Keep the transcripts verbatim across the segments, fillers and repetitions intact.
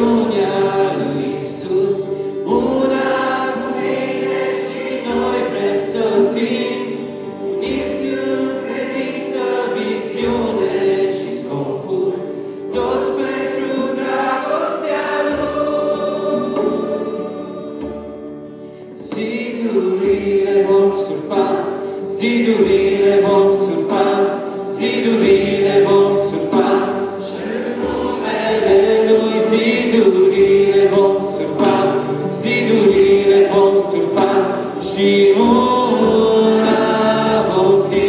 promisiunea lui Iisus, una cu tine și noi vrem să fim uniți în credință, viziune și scopuri, toți pentru dragostea Lui. Zidurile vom surpa, zidurile vom surpa, zidurile vom surpa, și în numele Lui zidurile vom surpa, zidurile vom surpa, și una vom fi.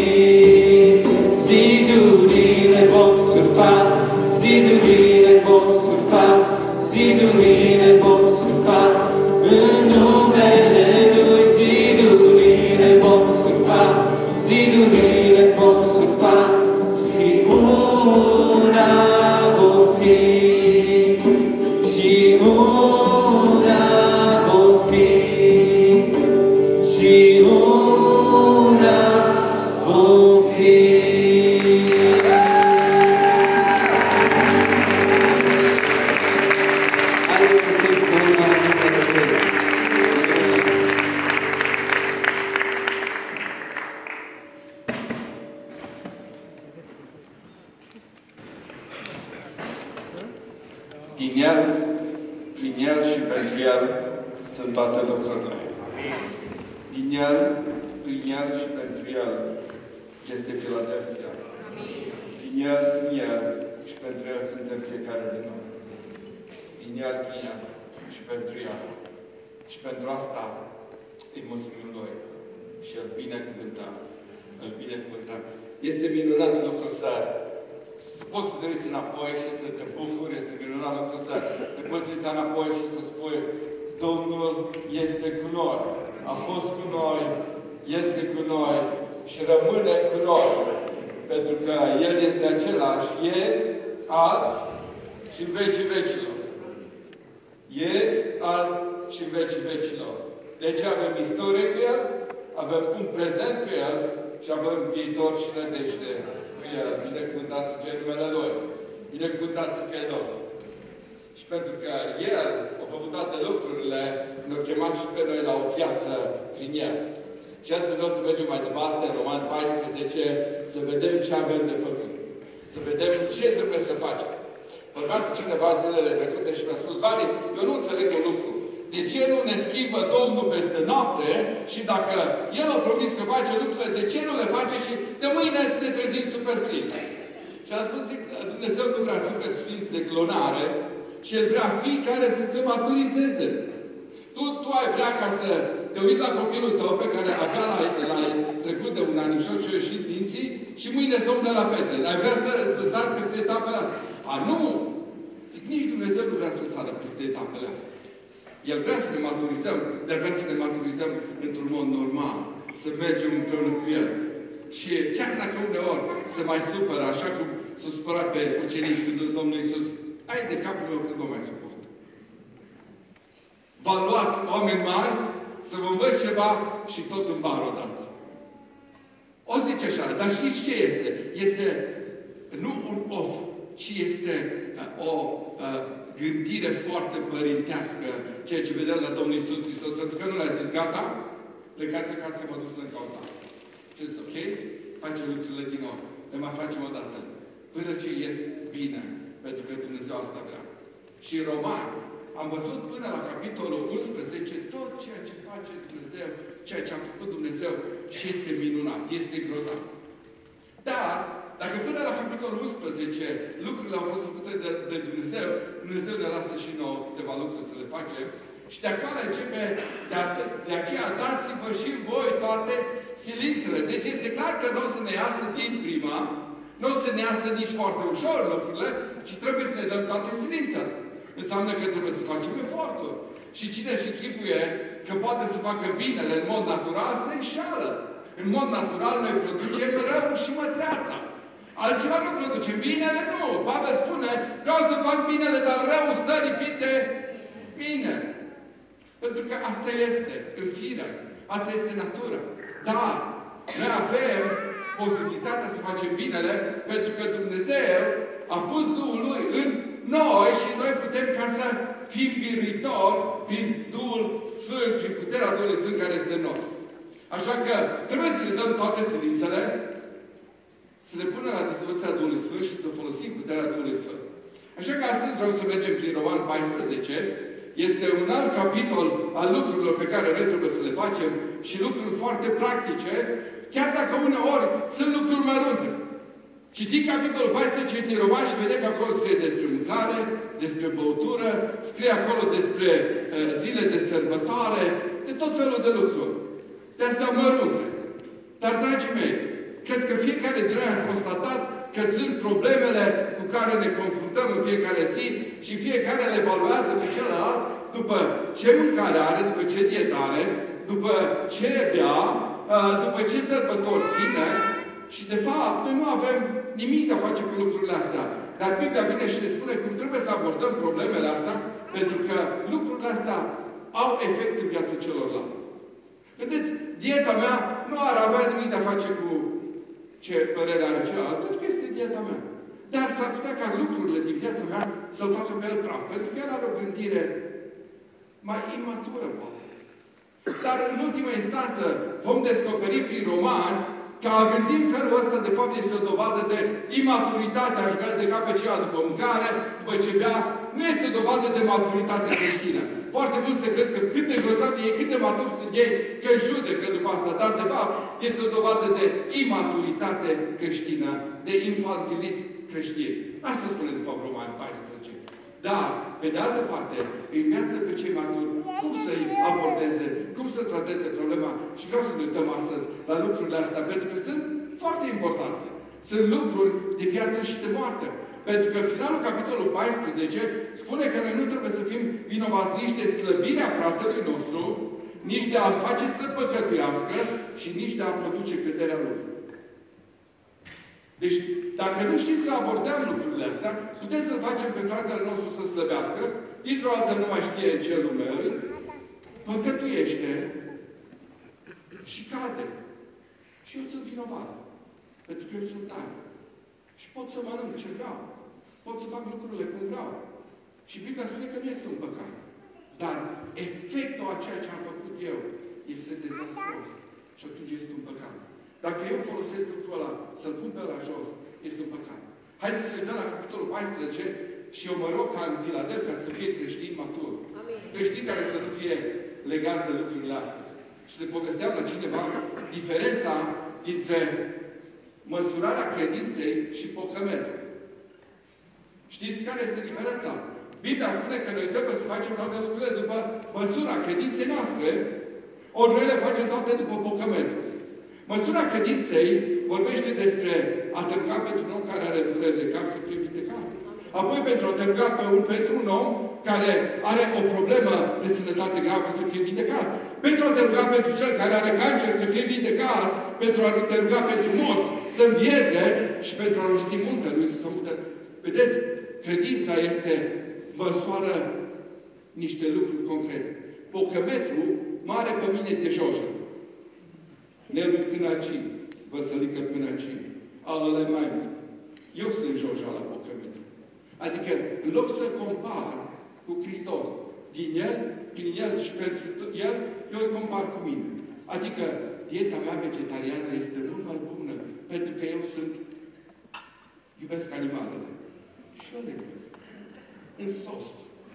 Zidurile vom surpa, zidurile vom surpa, zidurile vom surpa, în numele Lui zidurile vom surpa, zidurile vom surpa, și una vom fi, și una vom fi, și una vom fi. Haideți să fim cu una în numele Lui. Din El, prin El și pentru El sunt toate lucrurile. Din El, prin El și pentru El este Filadelfia. Din El, prin El și pentru El suntem fiecare din noi. Din El, prin El și pentru El. Și pentru asta îi mulțumim Lui. Și îl binecuvântăm. Îl binecuvântăm. Este minunat lucru să poți să te uiți înapoi și să te bucuri, este minunat lucru să te poți uita înapoi și să spui Domnul este cu noi, a fost cu noi, este cu noi și rămâne cu noi. Pentru că El este același ieri, azi și în vecii vecilor. Ieri, azi și în vecii vecilor. Deci avem istorie cu El, avem un prezent cu El și avem viitor și nădejde cu El. Binecuvântat să fie numele Lui. Binecuvântat să fie Domnul. Și pentru că El a făcut toate lucrurile, ne-a chemat și pe noi la o viață prin El. Și astăzi vreau să mergem mai departe, în Roman paisprezece, să vedem ce avem de făcut. Să vedem ce trebuie să facem. Vorbeam cu cineva zilele trecute și mi-a spus, Vali, eu nu înțeleg un lucru. De ce nu ne schimbă Domnul peste noapte și dacă El a promis că face lucrurile, de ce nu le face și de mâine să ne trezim super sfinți? Și am spus, zic, Dumnezeu nu vrea super sfinți de clonare, ci El vrea fiecare să se maturizeze. Tu, tu ai vrea ca să te uiți la copilul tău pe care abia l-ai trecut de un anișor și a ieșit dinții și mâine să umble la fete. Ai vrea să, să sari peste etapele astea. A, nu! Zic, nici Dumnezeu nu vrea să sară peste etapele astea. El vrea să ne maturizăm, dar vrea să ne maturizăm într-un mod normal. Să mergem împreună cu El. Și chiar dacă uneori se mai supără, așa cum s-a supărat pe ucenici când Domnul Iisus, ai de capul meu când vă mai suport. V-am luat oameni mari să vă învăț ceva și tot în bar o dați. O zice așa, dar știți ce este? Este nu un of, ci este uh, o uh, gândire foarte părintească, ceea ce vedem la Domnul Iisus Hristos, pentru că nu le-a zis, gata, plecați acasă, mă duc să-mi cautați. Ce zic, ok? Facem lucrurile din nou. Le mai facem o dată. Până ce ies bine, pentru că Dumnezeu asta vrea. Și Romani, am văzut până la capitolul unsprezece tot ceea ce face Dumnezeu, ceea ce a făcut Dumnezeu și este minunat, este grozav. Dar, dacă până la capitolul unsprezece lucrurile au fost făcute de, de Dumnezeu, Dumnezeu ne lasă și nouă câteva lucruri să le facem. Și de acolo începe, de, de aceea dați-vă și voi toate silințele. Deci este clar că nu o să ne iasă din prima, nu o să ne iasă nici foarte ușor lucrurile, ci trebuie să ne dăm toate silințele. Înseamnă că trebuie să facem eforturi. Și cine și chipuie că poate să facă binele în mod natural, se înșală. În mod natural noi producem rău și mătreața. Altceva nu producem. Binele nu. Pavel spune, vreau să fac binele, dar rău stă lipit de bine. Pentru că asta este în fire. Asta este natura. Dar noi avem posibilitatea să facem binele pentru că Dumnezeu a pus Duhul Lui în noi și noi putem ca să fim biruitori prin Duhul Sfânt, prin puterea Duhului Sfânt care este în noi. Așa că trebuie să le dăm toate silințele, să le punem la dispoziția Duhului Sfânt și să folosim puterea Duhului Sfânt. Așa că astăzi vreau să mergem prin Roman paisprezece. Este un alt capitol al lucrurilor pe care noi trebuie să le facem și lucruri foarte practice, chiar dacă uneori sunt lucruri mărunte. Citim capitolul paisprezece din Roman și vedem că acolo scrie despre mâncare, despre băutură, scrie acolo despre uh, zile de sărbătoare, de tot felul de lucruri. De astea mărunte. Dar, dragii mei, cred că fiecare dintre noi a constatat că sunt problemele cu care ne confruntăm în fiecare zi și fiecare le evaluează pe celălalt după ce mâncare are, după ce dietă are, după ce bea, după ce sărbători ține. Și, de fapt, noi nu avem nimic de a face cu lucrurile astea. Dar Biblia vine și ne spune cum trebuie să abordăm problemele astea, pentru că lucrurile astea au efect în viața celorlalți. Vedeți, dieta mea nu ar avea nimic de a face cu ce părere are celălalt, pentru că este dieta mea. Dar s-ar putea ca lucrurile din viața mea să-l facă pe el praf, pentru că el are o gândire mai imatură, poate. Dar, în ultima instanță, vom descoperi prin Romani că a gândi în felul ăsta, de fapt, este o dovadă de imaturitate, a jucat de cap pe ceva după mâncare, după ce bea, nu este o dovadă de maturitate creștină. Foarte mulți se cred că cât de grozavi ei, cât de maturi sunt ei, că judecă după asta. Dar, de fapt, este o dovadă de imaturitate creștină, de infantilism creștin. Asta spune, de fapt, Romani paisprezece. Dar, pe de altă parte, îi înveață pe cei maturi cum să-i abordeze, cum să trateze problema. Și vreau să ne uităm astăzi la lucrurile astea, pentru că sunt foarte importante. Sunt lucruri de viață și de moarte. Pentru că finalul capitolului paisprezece spune că noi nu trebuie să fim vinovați nici de slăbirea fratelui nostru, nici de a-l face să păcătuiască și nici de a produce căderea lui. Deci, dacă nu știm să abordăm lucrurile astea, putem să facem pe fratele nostru să slăbească, dintr-o dată nu mai știe în ce lume îl, păcătuiește și cade. Și eu sunt vinovat. Pentru că eu sunt tare. Și pot să mănânc ce vreau. Pot să fac lucrurile cum vreau. Și Biblia spune că nu este un păcat. Dar efectul a ceea ce am făcut eu este dezastruos. Și atunci este un păcat. Dacă eu folosesc lucrul ăla, să-l pun pe la jos, este un păcat. Haideți să ne uităm la capitolul paisprezece și eu mă rog ca în Filadelfia să fie creștini maturi. Creștini care să nu fie legați de lucrurile astea. Și să povesteam la cineva diferența dintre măsurarea credinței și pocămetul. Știți care este diferența? Biblia spune că noi trebuie să facem toate lucrurile după măsura credinței noastre, ori noi le facem toate după pocămetul. Măsura credinței vorbește despre a te ruga pentru un om care are durere de cap să fie vindecat. Apoi pentru a te ruga pe un, pentru un om care are o problemă de sănătate gravă să fie vindecat. Pentru a te ruga pentru cel care are cancer să fie vindecat. Pentru a te ruga pentru morți să învieze și pentru a rosti munte lui să mute. Vedeți? Credința este măsoară niște lucruri concrete. Pocămetrul mare pe mine de jojă. Nerul până aici, văsălică până aici, alele mai mult. Eu sunt joja la pocămetru. Adică, în loc să compar cu Hristos, din El, prin El și pentru El, eu îl compar cu mine. Adică, dieta mea vegetariană este mult mai bună, pentru că eu sunt, iubesc animalele. Și eu le iubesc. În sos.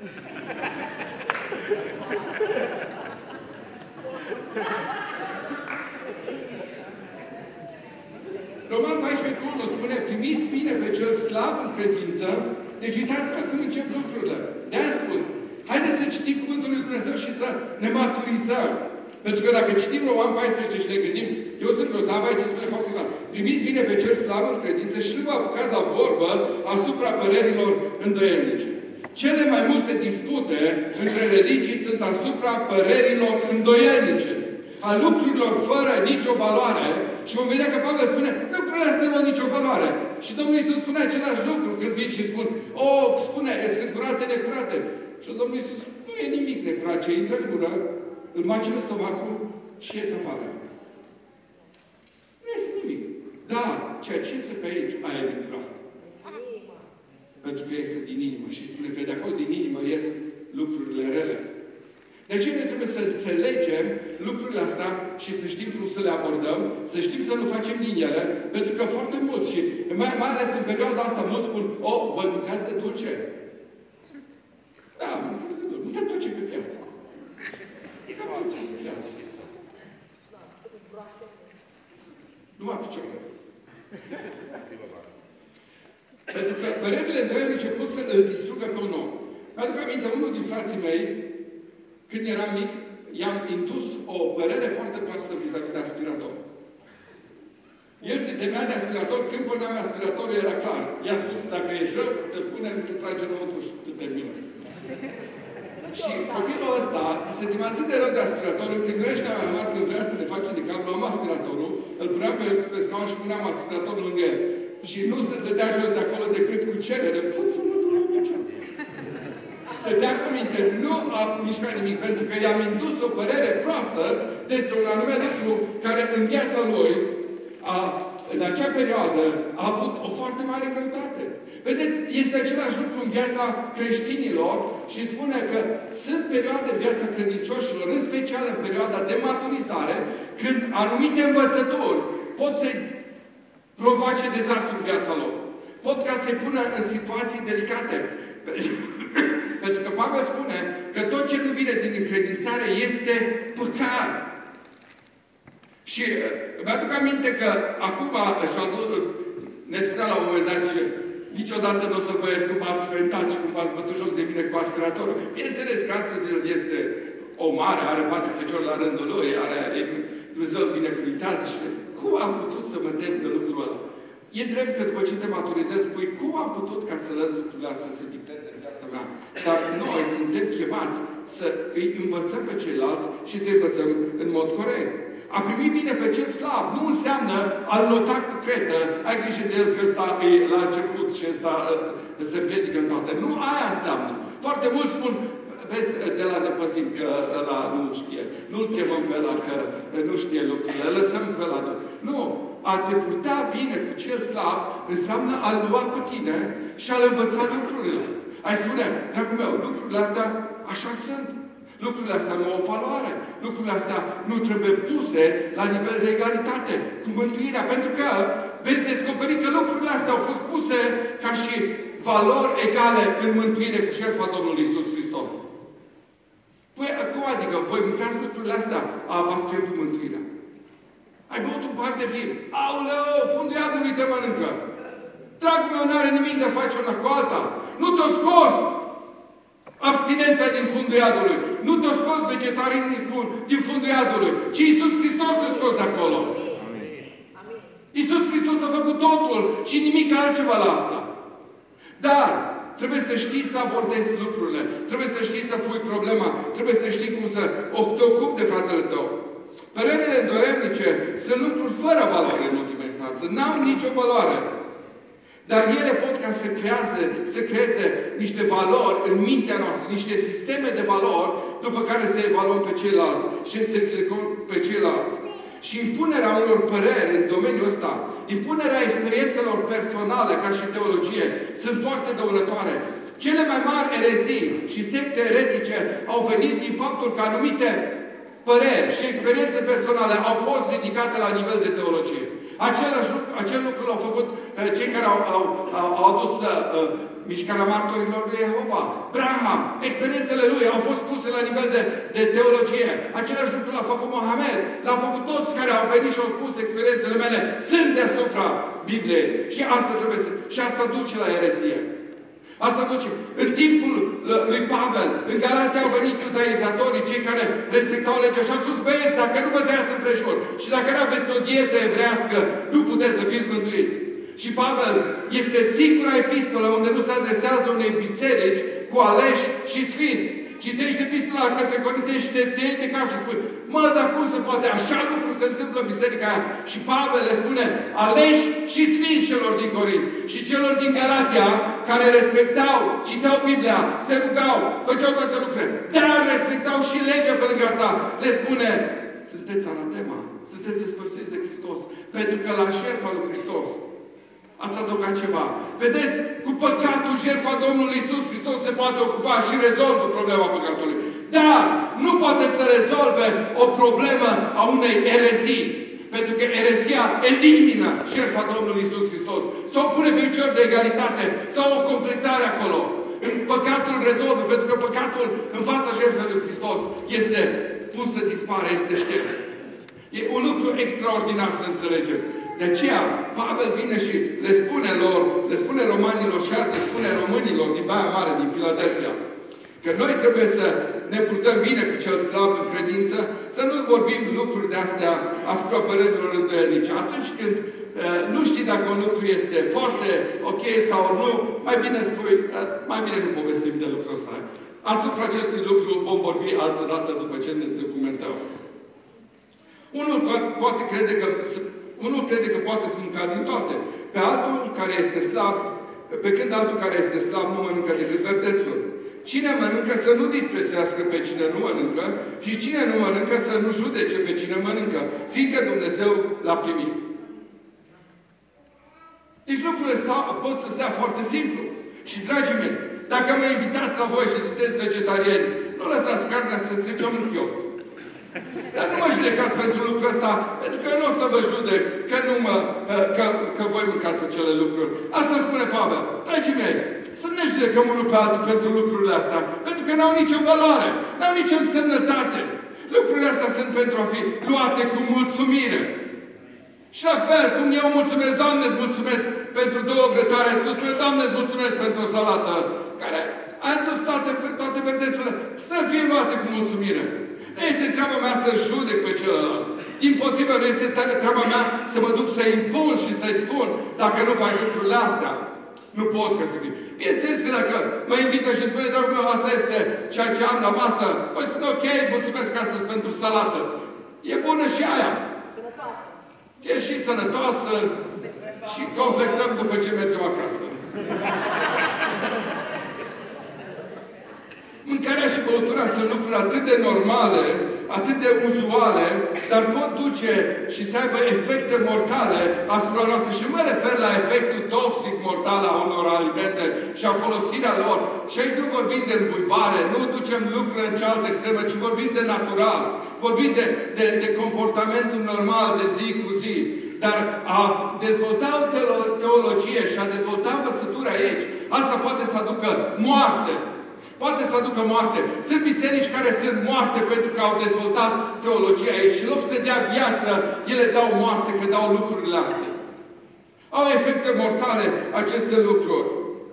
Roman paisprezece unu spune, primiți bine pe cel slab în credință, deci uitați-vă cum încep lucrurile. De-aia spun, haideți să citim Cuvântul lui Dumnezeu și să ne maturizăm. Pentru că dacă citim Roman paisprezece și ne gândim, eu sunt grozav, aici spune foarte clar, primiți bine pe cel slab în credință și nu vă apucați la vorbă asupra părerilor îndoielnice. Cele mai multe dispute între religii sunt asupra părerilor îndoielnice, a lucrurilor fără nicio valoare. Și vom vedea că Pavel spune, lucrurile astea nu au nicio valoare. Și Domnul Iisus spune același lucru când vin și spun, o, spune, sunt curate, necurate. Și Domnul Iisus, nu e nimic necurat, ce intră în gură, îl macină stomacul și ies afară. Nu este nimic. Dar, ceea ce este pe aici, aia e necurat. Pentru că iese din inimă. Și spune că de acolo din inimă ies lucruri De aceea noi trebuie să înțelegem lucrurile astea și să știm cum să le abordăm, să știm să nu facem din ele, pentru că foarte mulți, și mai, mai ales în perioada asta, mulți spun, o, vă mâncați de dulce? Da, mâncați de dulce. Mâncați tot ce pe piață. Mâncați tot ce pe piață. Numai picioare. Pentru că părerile îndoielnice pot să îl distrugă pe un om. Mi-aduc aminte, unul din frații mei, când eram mic, i-am indus o părere foarte proastă vis-a-vis de aspirator. El se temea de aspirator, când porneam aspiratorul era clar. I-a spus, dacă ești rău, te pune, te trage înăuntru și te termină. Și copilul ăsta se temea atât de rău de aspirator, când nu ăștia mai mari, când vrea să le facem de cap, luam aspiratorul, îl puneam pe, pe scaun și puneam aspiratorul lângă el. Și nu se dădea jos de acolo decât cu cerere. Pot să mă duc la ce? Stătea cu minte, nu a mișcat nimic, pentru că i-am indus o părere proastă despre un anume lucru care în viața lui, a, în acea perioadă, a avut o foarte mare greutate. Vedeți, este același lucru în viața creștinilor și spune că sunt perioade în viața credincioșilor, în special în perioada de maturizare, când anumite învățători pot să provoace dezastru în viața lor. Pot ca să-i pună în situații delicate. Pentru că Pavel spune că tot ce nu vine din încredințare este păcat. Și mi-aduc aminte că acum ne spunea la un moment dat și niciodată nu o să vă iert cum ați fentat și cum ați bătut joc de mine cu aspiratorul. Bineînțeles că astăzi el este o mare, are patru feciori la rândul lui, are Dumnezeu îl binecuvintează și cum am putut să mă tem de lucrul ăla? E drept că după ce te maturizezi, spui, cum am putut ca să lăs lucrurile astea să se dicteze în viața mea? Dar noi suntem chemați să îi învățăm pe ceilalți și să îi învățăm în mod corect. A primi bine pe cel slab nu înseamnă a-l nota cu cretă, ai grijă de el că ăsta e la început și ăsta se împiedică în toate. Nu aia înseamnă. Foarte mulți spun, vezi, de la ne păzim că ăla nu știe. Nu-l chemăm pe ăla că nu știe lucrurile. Lăsăm pe ăla. Nu. A te purta bine cu cel slab înseamnă a-l lua cu tine și a-l învăța lucrurile. Ai spune, dragul meu, lucrurile astea așa sunt. Lucrurile astea nu au valoare. Lucrurile astea nu trebuie puse la nivel de egalitate cu mântuirea. Pentru că veți descoperi că lucrurile astea au fost puse ca și valori egale în mântuire cu jertfa Domnului Iisus Hristos. Păi, cum adică? Voi mâncați lucrurile astea? A, v-ați pierdut mântuirea. Ai băut un par de vin. Aoleu, fundul iadului te mănâncă. Dragul meu, n-are nimic de a face una cu alta. Nu te-o scos abstinența din fundul iadului. Nu te-o scos vegetarianismul din fundul iadului. Ci Iisus Hristos te-a scos de acolo. Amin. Iisus Hristos a făcut totul și nimic altceva la asta. Dar trebuie să știi să abordezi lucrurile. Trebuie să știi să pui problema. Trebuie să știi cum să te ocupi de fratele tău. Părerile îndoielnice sunt lucruri fără valoare în ultima instanță. N-au nicio valoare. Dar ele pot ca să creeze, să creeze niște valori în mintea noastră, niște sisteme de valori după care să evaluăm pe ceilalți și să criticăm pe ceilalți. Și impunerea unor păreri în domeniul ăsta, impunerea experiențelor personale ca și teologie, sunt foarte dăunătoare. Cele mai mari erezii și secte eretice au venit din faptul că anumite păreri și experiențe personale au fost ridicate la nivel de teologie. Același lucru, acel lucru l-au făcut uh, cei care au, au, au, au adus uh, mișcarea martorilor lui Jehova. Braham, experiențele lui au fost puse la nivel de, de teologie. Același lucru l-a făcut Mohamed. L-au făcut toți care au venit și au spus experiențele mele sunt deasupra Bibliei. Și asta trebuie să... Și asta duce la erezie. Asta duce. În timpul lui Pavel, în Galatia au venit iudaizatorii, cei care respectau legea și au spus, băieți, dacă nu vă tăiați împrejur și dacă nu aveți o dietă evrească, nu puteți să fiți mântuiți. Și Pavel este singura epistolă unde nu se adresează unei biserici cu aleși și sfinți. Citește epistola către Corinteni și te iei de cap și spui, mă, dar cum se poate? Așa lucruri se întâmplă în biserica aia. Și Pavel le spune, aleși și sfinți celor din Corint și celor din Galatia, care respectau, citeau Biblia, se rugau, făceau toate lucrurile, dar respectau și legea pe lângă asta. Le spune, sunteți anatema, sunteți despărțiți de Hristos, pentru că la șerfa lui Hristos Ați adăugat ceva. Vedeți, cu păcatul, jertfa Domnului Iisus Hristos se poate ocupa și rezolvă problema păcatului. Dar nu poate să rezolve o problemă a unei erezii. Pentru că erezia elimină jertfa Domnului Iisus Hristos. Sau pune pe picior de egalitate, sau o completare acolo. În păcatul rezolvă, pentru că păcatul în fața jertfei lui Hristos este pus să dispară, este șters. E un lucru extraordinar să înțelegem. De aceea, Pavel vine și le spune lor, le spune romanilor și azi le spune românilor din Baia Mare, din Filadelfia, că noi trebuie să ne purtăm bine cu cel slab în credință, să nu vorbim lucruri de-astea asupra părerilor îndoielnice. Atunci când uh, nu știi dacă un lucru este foarte ok sau nu, mai bine spui, uh, mai bine nu povestim de lucrul ăsta. Asupra acestui lucru vom vorbi altă dată după ce ne documentăm. Unul poate crede că Unul crede că poate să mânca din toate. Pe altul care este slab, pe când altul care este slab nu mănâncă decât verdețul. Cine mănâncă să nu disprețuiască pe cine nu mănâncă și cine nu mănâncă să nu judece pe cine mănâncă, fiindcă Dumnezeu l-a primit. Deci lucrurile pot să stea foarte simplu. Și, dragii mei, dacă mă invitați la voi și sunteți vegetariani, nu lăsați carnea să strice un chiop. Dar nu mă judecați pentru lucrul ăsta, pentru că eu nu o să vă judec că, nu mă, că, că voi mâncați acele lucruri. Asta spune Pavel. Dragii mei, să ne judecăm unul pe altul pentru lucrurile astea, pentru că n-au nicio valoare, n-au nicio însemnătate. Lucrurile astea sunt pentru a fi luate cu mulțumire. Și la fel, cum eu mulțumesc, Doamne, îți mulțumesc pentru două grătare, Tu spui, Doamne, îți mulțumesc pentru o salată, care a adus toate, toate verdețurile, să fie luate cu mulțumire. Nu este treaba mea să judec pe celălalt. Din potrivă, nu este treaba mea să mă duc să impun și să-i spun dacă nu faci lucrurile astea. Nu pot că să fie. Bineînțeles că dacă mă invită și spune, dragul meu, asta este ceea ce am la masă, voi spune, ok, mulțumesc astăzi pentru salată. E bună și aia. Sănătoasă. E și sănătoasă și completăm după ce mergem acasă. Mâncarea și băutura sunt lucruri atât de normale, atât de uzuale, dar pot duce și să aibă efecte mortale asupra noastră. Și mă refer la efectul toxic mortal a unor alimente și a folosirea lor. Și aici nu vorbim de îmbuibare, nu ducem lucrurile în cealaltă extremă, ci vorbim de natural. Vorbim de, de, de comportamentul normal de zi cu zi. Dar a dezvolta o teologie și a dezvolta învățătura aici, asta poate să aducă moarte. Poate să aducă moarte. Sunt biserici care sunt moarte pentru că au dezvoltat teologia aici. Și în loc să dea viață, ele dau moarte, că dau lucrurile astea. Au efecte mortale aceste lucruri.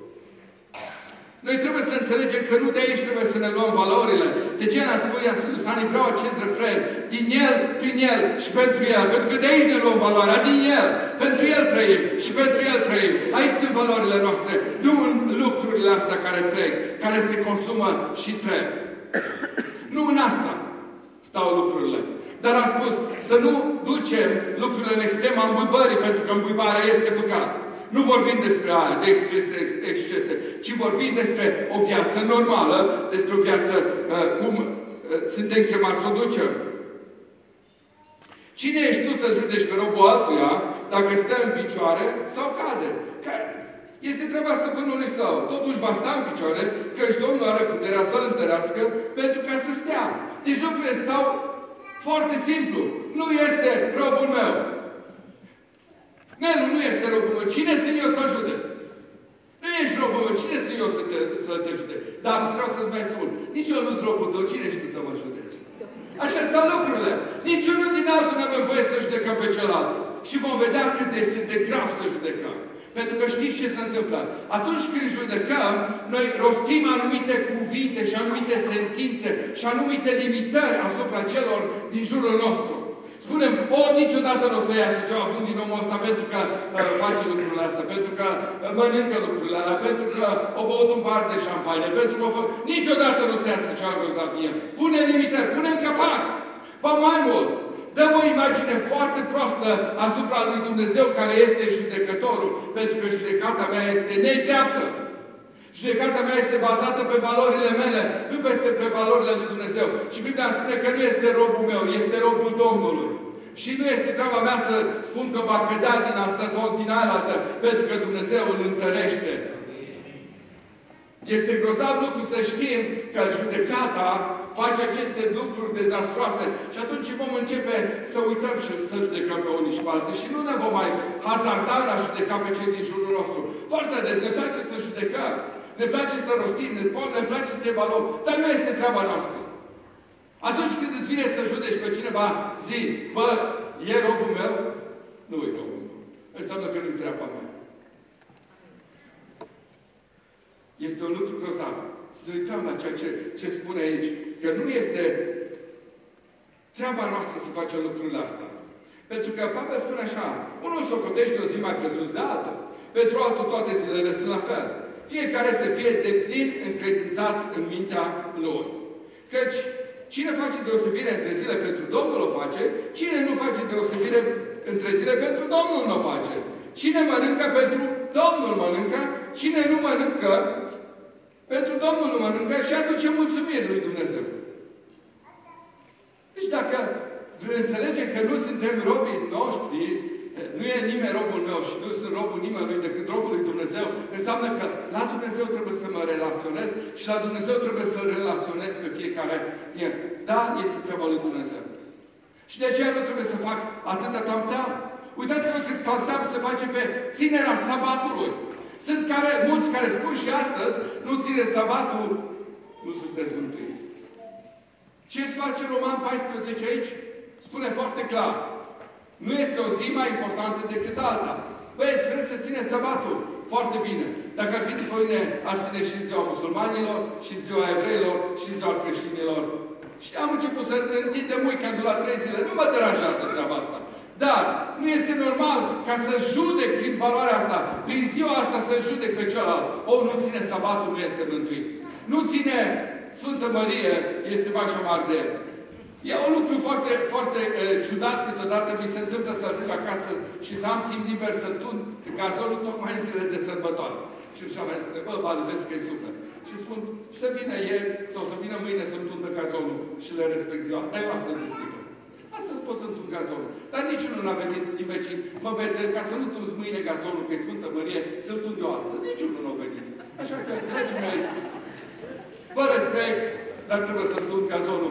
Noi trebuie să înțelegem că nu de aici trebuie să ne luăm valorile. De ce ne-a spus Iisus, vreau acest refren. Din El, prin El și pentru El. Pentru că de aici ne luăm valoarea. Din El. Pentru El trăim. Și pentru El trăim. Aici sunt valorile noastre. Nu în lucrurile astea care trec. Care se consumă și trec. Nu în asta stau lucrurile. Dar a spus să nu ducem lucrurile în extrema îmbuibării. Pentru că îmbuibarea este păcat. Nu vorbim despre aia, de excese, ci vorbim despre o viață normală, despre o viață uh, cum uh, suntem chemați să o ducem. Cine ești tu să judeci pe robul altuia dacă stă în picioare sau cade? Că este treaba stăpânului său. Totuși va sta în picioare, căci Domnul are puterea să-l întărească pentru ca să stea. Deci lucrurile stau foarte simplu. Nu este robul meu. Nelu nu este robul meu. Cine sunt eu să judec? Nu ești robul meu. Cine sunt eu să te, să te judec? Dar vreau să-ți mai spun. Nici eu nu-s robul tău. Cine ești tu să mă judeci? Așa stau lucrurile. Nici unul din altul nu avem voie să judecăm pe celălalt. Și vom vedea cât este de grav să judecăm. Pentru că știți ce se întâmplă? Atunci când judecăm, noi rostim anumite cuvinte și anumite sentințe și anumite limitări asupra celor din jurul nostru. Spunem, o, niciodată nu o să iasă ceva bun din omul ăsta pentru că uh, face lucrurile astea, pentru că uh, mănâncă lucrurile alea, pentru că o băut un par de șampanie, pentru că o fă... Niciodată nu o să iasă ceva grozav din el. Pune limitări, pune în capac. Ba mai mult, dăm o imagine foarte proastă asupra lui Dumnezeu care este judecătorul, pentru că judecata mea este nedreaptă. Judecata mea este bazată pe valorile mele, nu peste pe valorile lui Dumnezeu. Și Biblia spune că nu este robul meu, este robul Domnului. Și nu este treaba mea să spun că va cădea din asta sau din aia, pentru că Dumnezeu îl întărește. Este grozav lucru să știm că judecata face aceste lucruri dezastroase și atunci vom începe să uităm și să judecăm pe unii și pe alții și nu ne vom mai hazarda în a judeca pe cei din jurul nostru. Foarte des ne place să judecăm, ne place să rostim, ne, ne place să evaluăm, dar nu este treaba noastră. Atunci când îți vine să judeci pe cineva, zi, bă, e robul meu? Nu e robul meu. Înseamnă că nu-i treaba mea. Este un lucru grozav. Să ne uităm la ceea ce, ce spune aici. Că nu este treaba noastră să facem lucrurile astea. Pentru că Pavel spune așa, unul socotește o zi mai presus de altă. Pentru altul toate zilele sunt la fel. Fiecare să fie deplin încredințat în mintea lui. Căci cine face deosebire între zile pentru Domnul o face, cine nu face deosebire între zile pentru Domnul nu o face. Cine mănâncă pentru Domnul mănâncă, cine nu mănâncă pentru Domnul nu mănâncă și aduce mulțumiri lui Dumnezeu. Deci dacă înțelegem că nu suntem robii noștri, nu e nimeni robul meu și nu sunt robul nimănui decât robul lui Dumnezeu, înseamnă că la Dumnezeu trebuie să mă relaționez și la Dumnezeu trebuie să relaționez pe fiecare el. Da, este treaba lui Dumnezeu. Și de aceea nu trebuie să fac atâta tam-tam. Uitați-vă cât tam-tam se face pe ținerea sabatului. Sunt care, mulți care spun și astăzi, nu ține sabatul, nu sunteți mântuiți. Ce îți face Roman paisprezece aici? Spune foarte clar. Nu este o zi mai importantă decât alta. Băieți, vreți să țineți sabatul? Foarte bine. Dacă ar fi după mine, ar ține și ziua musulmanilor, și ziua evreilor, și ziua creștinilor. Și am început să întindem weekendul la trei zile. Nu mă deranjează treaba asta. Dar nu este normal ca să judec prin valoarea asta, prin ziua asta să judec pe celălalt. O, nu ține sabatul, nu este mântuit. Nu ține Sfântă Mărie, este vașomar de el. E un lucru foarte, foarte e, ciudat câteodată mi se întâmplă să ajung acasă și să am timp liber să tund gazonul tocmai în zile de sărbătoare. Și așa mai spune, bă, Vali, vezi că-i suflet. Și spun, să vină ieri sau să vină mâine să-mi tundă gazonul și le respect ziua. Dar eu astăzi îți zic. Astăzi pot să-mi tund gazonul. Dar niciunul n-a venit din vecin. Mă vede, ca să nu tunzi mâine gazonul, că e Sfântă Mărie, să-l tund eu astăzi. Niciunul nu a venit. Așa că, dragii mei, vă respect, dar trebuie să-mi tund gazonul.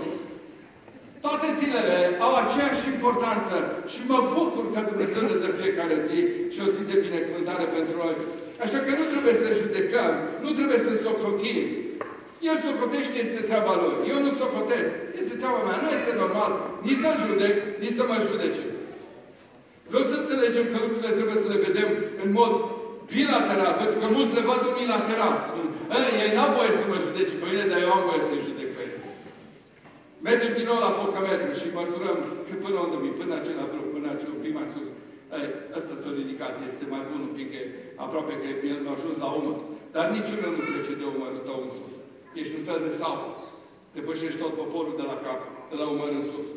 Toate zilele au aceeași importanță și mă bucur că Dumnezeu ne dă fiecare zi și o zi de binecuvântare pentru noi. Așa că nu trebuie să judecăm, nu trebuie să socotim. El socotește, este treaba lui. Eu nu socotesc, este treaba mea. Nu este normal nici să judec, nici să mă judece. Vreau să înțelegem că lucrurile trebuie să le vedem în mod bilateral, pentru că mulți le văd unilateral. Spun, ei n-au voie să mă judece pe mine, dar eu am voie să-i judec pe ei. Mergem din nou la pocametru și măsurăm până unde mi, până acela trup, până acela un pic mai sus. Ei, ăsta s-a ridicat, este mai bun un pic, aproape că el nu a ajuns la umăr. Dar niciunul nu trece de umărul tău în sus. Ești un fel de sau. Depășești tot poporul de la cap, de la umăr în sus.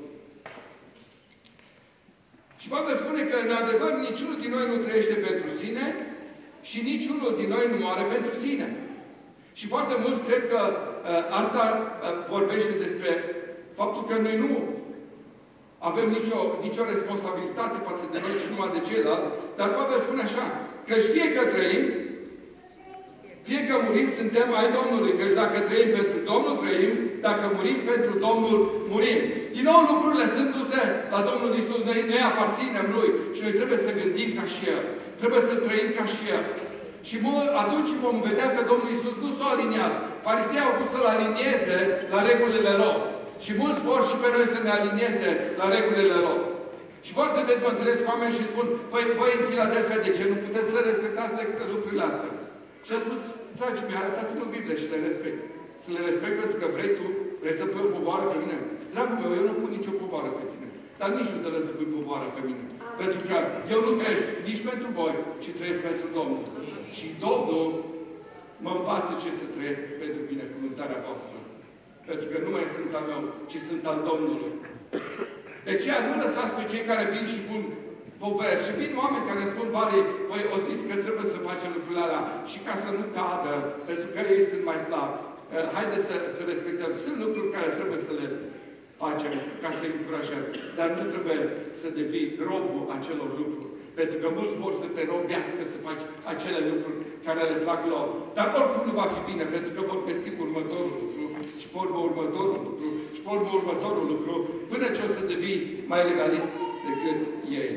Și Pavel spune că, în adevăr, niciunul din noi nu trăiește pentru sine și niciunul din noi nu moare pentru sine. Și foarte mulți cred că uh, asta uh, vorbește despre faptul că noi nu avem nicio, nicio responsabilitate față de noi, ci numai de ceilalți. Dar Pavel spune așa, că fie că trăim, fie că murim, suntem ai Domnului. Căci dacă trăim pentru Domnul, trăim. Dacă murim pentru Domnul, murim. Din nou lucrurile sunt duse la Domnul Iisus. Noi, noi aparținem Lui și noi trebuie să gândim ca și El. Trebuie să trăim ca și El. Și atunci vom vedea că Domnul Iisus nu s-a aliniat. Fariseii au vrut să-L alinieze la regulile lor. Și mulți vor și pe noi să ne alinieze la regulile lor. Și foarte des mă întâlnesc cu oameni și spun, păi, voi în Filadelfia, de ce nu puteți să respectați lucrurile astea? Și a spus, dragii mei, arătați-mă în Biblie și le respect. Să le respect pentru că vrei tu, vrei să pui o povară pe mine. Dragul meu, eu nu pun nicio povară pe tine. Dar nici nu te lăs să pui povară pe mine. Pentru că eu nu trăiesc nici pentru voi, ci trăiesc pentru Domnul. Și Domnul mă învață ce să trăiesc pentru binecuvântarea voastră. Pentru că nu mai sunt al meu, ci sunt al Domnului. De aceea nu lăsați pe cei care vin și pun poveri. Și vin oameni care spun, Vali, voi o zis că trebuie să facem lucrurile alea. Și ca să nu cadă, pentru că ei sunt mai slabi. Haideți să, să respectăm. Sunt lucruri care trebuie să le facem ca să-i încurajăm. Dar nu trebuie să devii robul acelor lucruri. Pentru că mulți vor să te robească să faci acele lucruri care le plac lor. Dar oricum nu va fi bine, pentru că vor găsi următorul lucru, și pe urmă următorul lucru, și pe urmă următorul lucru, până ce o să devii mai legalist decât ei.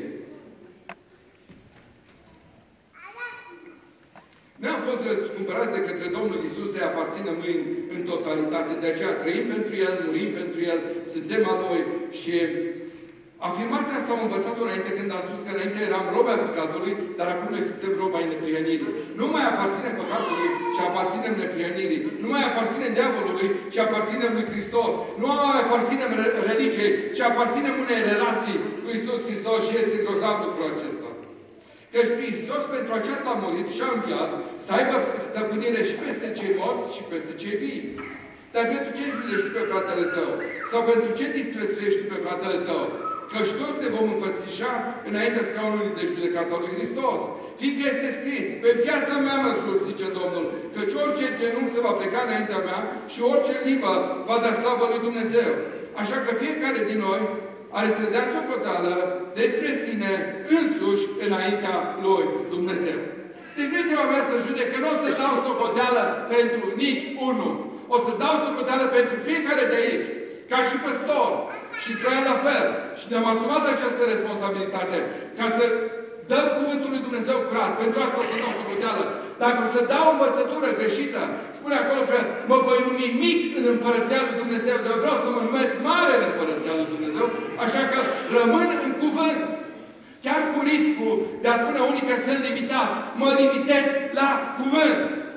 Noi am fost răscumpărați de către Domnul Iisus să-i aparținem Lui în, în totalitate. De aceea trăim pentru El, murim pentru El, suntem a Lui și afirmația asta am învățat-o înainte când am spus că înainte eram robi al păcatului, dar acum noi suntem robi ai neprihănirii. Nu mai aparținem păcatului, ci aparținem neprihănirii. Nu mai aparținem diavolului, ci aparținem lui Hristos. Nu mai aparținem religiei, ci aparținem unei relații cu Iisus Hristos și este grozav lucrul acesta. Căci Hristos pentru aceasta a murit și a înviat să aibă stăpânire și peste cei morți și peste cei vii. Dar pentru ce judești pe fratele tău? Sau pentru ce disprețuiești pe fratele tău? Căci toți ne vom înfățișa înaintea scaunului de judecată al lui Hristos. Fiindcă este scris, pe viața mea mă jur, zice Domnul, căci orice genunchi se va pleca înaintea mea și orice limbă va da slavă lui Dumnezeu. Așa că fiecare din noi are să dea socoteală despre sine însuși înaintea lui Dumnezeu. Deci nu-i treaba mea să judec, că nu o să dau socoteală pentru nici unul. O să dau socoteală pentru fiecare de aici, ca și păstor. Și trăia la fel. Și ne-am asumat această responsabilitate ca să dăm cuvântul lui Dumnezeu curat. Pentru asta o să dau socoteală. Dacă o să dau o învățătură greșită, spune acolo că mă voi numi mic în Împărăția lui Dumnezeu, dar vreau să mă numesc mare în Împărăția lui Dumnezeu, așa că rămân în cuvânt. Chiar cu riscul de a spune unii că sunt limitat, mă limitez la cuvânt.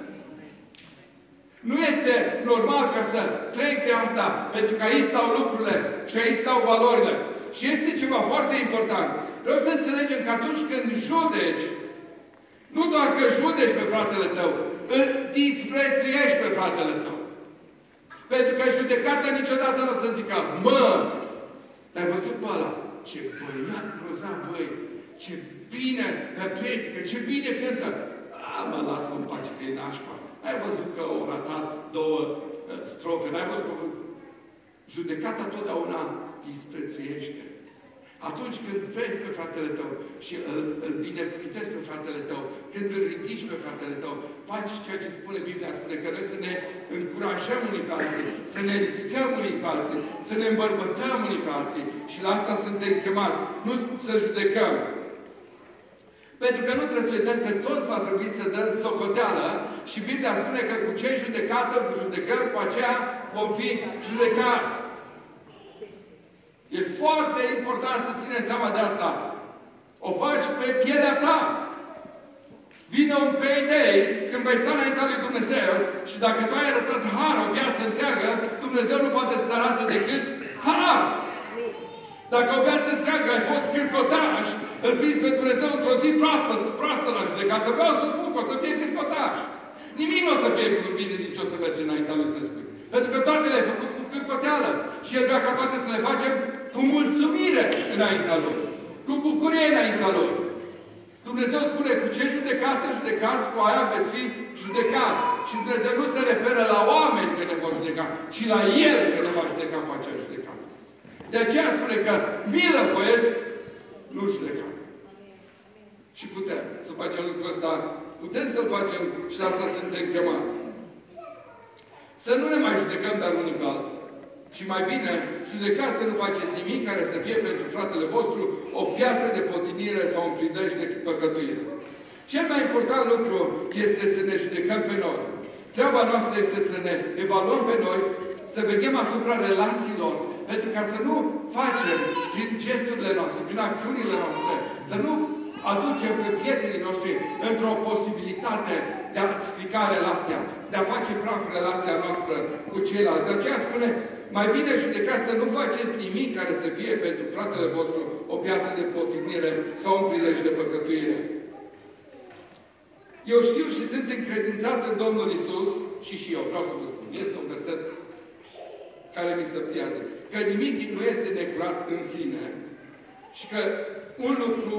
Nu este normal ca să trec de asta, pentru că aici stau lucrurile și aici stau valorile. Și este ceva foarte important. Vreau să înțelegem că atunci când judeci, nu doar că judeci pe fratele tău, îl disprețuiești pe fratele tău. Pentru că judecata niciodată nu o să zică, mă, l-ai văzut pe ăla? Ce băiat grozav, băi! Ce bine predică, ce bine cântă! A, mă, lasă în pace că e nașpa. Ai văzut că au ratat două uh, strofe, n-ai văzut că judecata totdeauna disprețuiește. Atunci când vezi pe fratele tău și îl, îl binecuvintezi pe fratele tău, când îl ridici pe fratele tău, faci ceea ce spune Biblia, spune că noi să ne încurajăm unii pe alții, să ne ridicăm unii pe alții, să ne îmbărbătăm unii pe alții. Și la asta suntem chemați, nu să judecăm. Pentru că nu trebuie să uităm că toți va trebui să dăm socoteală și Biblia spune că cu cei judecată judecăm, cu aceea vom fi judecați. E foarte important să ținem seama de asta. O faci pe pielea ta. Vine un payday când vei sta înaintea lui Dumnezeu și dacă tu ai arătat har o viață întreagă, Dumnezeu nu poate să arate decât har. Dacă o viață întreagă ai fost cârcotaș, îl prinzi pe Dumnezeu într-o zi proastă, proastă la judecată. Vreau să spun că o să fie cârcotaș. Nimic nu o să fie cu bine din ce o să mergi înaintea lui să spui. Pentru că toate le-ai făcut cu cârcoteală. Și El vrea ca toate să le facem cu mulțumire înaintea Lui. Cu bucurie înaintea Lui. Dumnezeu spune, cu ce judecată judecați, cu aia veți fi judecați. Și Dumnezeu nu se referă la oameni că ne vor judeca, ci la El că ne va judeca cu acea judecată. De aceea spune că milă voiesc, nu judeca. Și putem să facem lucrul ăsta, putem să-l facem și la asta suntem chemați. Să nu ne mai judecăm dar unii pe alții. Și mai bine, judecați să nu faceți nimic care să fie pentru fratele vostru o piatră de potinire sau un prilej de păcătuire. Cel mai important lucru este să ne judecăm pe noi. Treaba noastră este să ne evaluăm pe noi, să veghem asupra relațiilor, pentru ca să nu facem prin gesturile noastre, prin acțiunile noastre, să nu aducem pe prietenii noștri într-o posibilitate de a strica relația, de a face praf relația noastră cu ceilalți. De aceea spune, mai bine judecați să nu faceți nimic care să fie pentru fratele vostru o piatră de potignire sau un prilej de păcătuire. Eu știu și sunt încredințat în Domnul Iisus, și și eu vreau să vă spun, este un verset care mi se pliază, că nimic nu este necurat în sine și că un lucru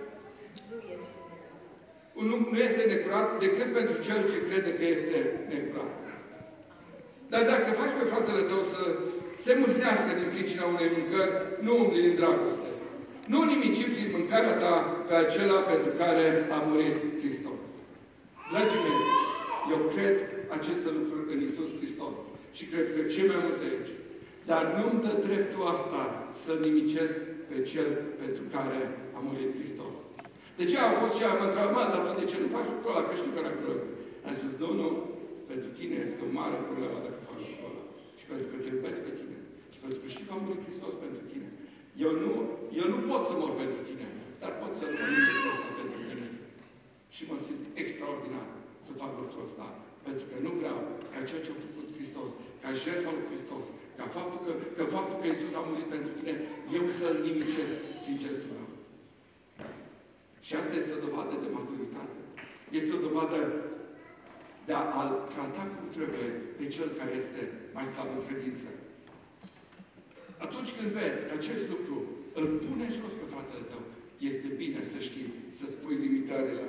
un lucru nu este necurat decât pentru cel ce crede că este necurat. Dar dacă faci pe fratele tău să se mâhnească din pricina unei mâncări, nu umbli în dragoste. Nu nimicim prin mâncarea ta pe acela pentru care a murit Hristos. Dragii mei, eu cred aceste lucruri în Iisus Hristos. Și cred că cei mai multe aici. Dar nu-mi dă dreptul asta să nimicesc pe Cel pentru care a murit Hristos. De ce a fost și a mă întrebat, mă, dar tu de ce nu faci lucrul ăla? Că știu că era greu. Am spus, nu, nu, pentru tine este o mare problemă dacă faci lucrul ăla. Și pentru că te iubesc pe tine. Și pentru că știu că a murit Hristos pentru tine. Eu nu, eu nu pot să mor pentru tine, dar pot să mor pentru tine. Și mă simt extraordinar să fac lucrul ăsta. Pentru că nu vreau ca ceea ce a făcut Hristos, ca jertfa lui Hristos, ca faptul că, că faptul că Iisus a murit pentru tine, eu să-L nimicesc din gestul meu. Și asta este o dovadă de maturitate. Este o dovadă de a-L trata cum trebuie pe cel care este mai slab în credință. Atunci când vezi că acest lucru îl pune jos pe fratele tău, este bine să știi, să-ți pui limitările.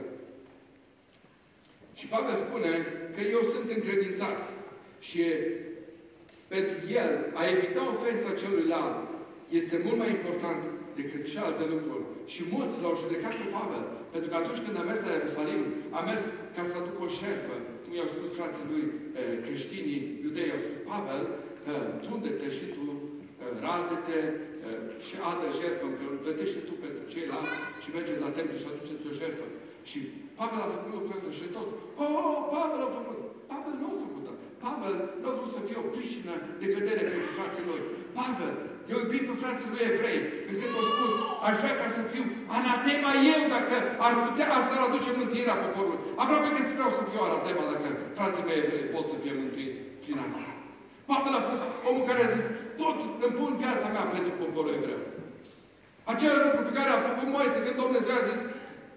Și Pavel spune că eu sunt încredințat și pentru el a evita ofensa celuilalt este mult mai important decât celelalte lucruri. Și mulți l-au judecat pe Pavel, pentru că atunci când a mers la Ierusalim, a mers ca să aducă o șerfă, cum i-au spus frații lui creștinii, iudei, au spus, Pavel, tunde-te și tu, rade-te și adă jertfă împreună, plătește tu pentru ceilalți și mergeți la templu și aduceți o jertfă. Și Pavel a făcut lucrul ăsta și tot, oh, oh, Pavel a făcut. Pavel nu a făcut. Pavel nu a vrut să fie o pricină de cădere pentru frații lui. Pavel i-a iubit pe frații lui evrei, încât a spus, aș vrea ca să fiu anatema eu dacă ar putea, asta ar aduce mântuirea poporului. Aproape că vreau să fiu anatema dacă frații mei evrei pot să fie mântuiți prin asta. Pavel a fost omul care a zis, tot îmi pun viața mea pentru poporul evreu. Acele lucruri pe care a făcut Moise când Dumnezeu a zis,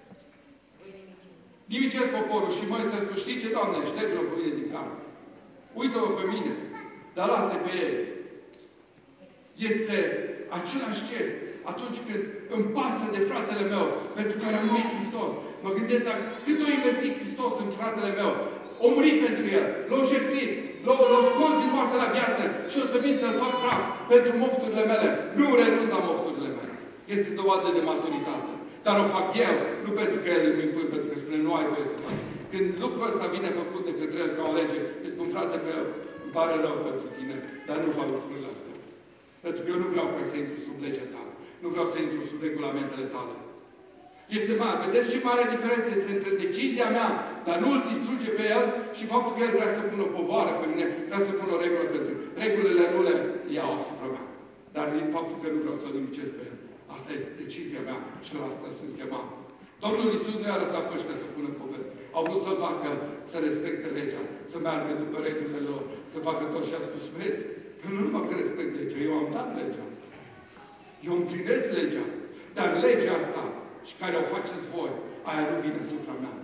nimicesc poporul și Moise a spus, știi ce, Doamne, șterge-l pe mine din cap. Uită-mă pe mine, dar lasă pe ei. Este același gest atunci când îmi pasă de fratele meu pentru care a murit Hristos. Mă gândesc la cât a investit Hristos în fratele meu. A murit pentru el, l-a jertfit, l-a scos din moarte la viață și o să vin să-l fac praf pentru mofturile mele. Nu renunț la mofturile mele. Este dovadă de maturitate. Dar o fac eu, nu pentru că el îmi impune, pentru că spune, nu ai voie să faci. Când lucrul ăsta vine făcut de către el ca o lege, îi spun, frate meu, îmi pare rău pentru tine, dar nu fac lucrurile astea. Pentru că eu nu vreau ca să intru sub legea ta. Nu vreau să intru sub regulamentele tale. Este mare. Vedeți ce mare diferență este între decizia mea, dar nu îl distruge pe el, și faptul că el vrea să pună o povară pe mine, vrea să pună o regulă pentru regulile nu le iau asupra mea. Dar din faptul că nu vreau să-l nimicesc pe el. Asta este decizia mea și la asta sunt chemat. Domnul Iisus nu i-a lăsat pe ăștia să pună poveri. Au vrut să facă, să respecte legea, să meargă după regulile lor, să facă tot și a spus, vezi, că nu numai că respect legea, eu am dat legea. Eu împlinesc legea. Dar legea asta, și care o faceți voi, aia nu vine asupra mea.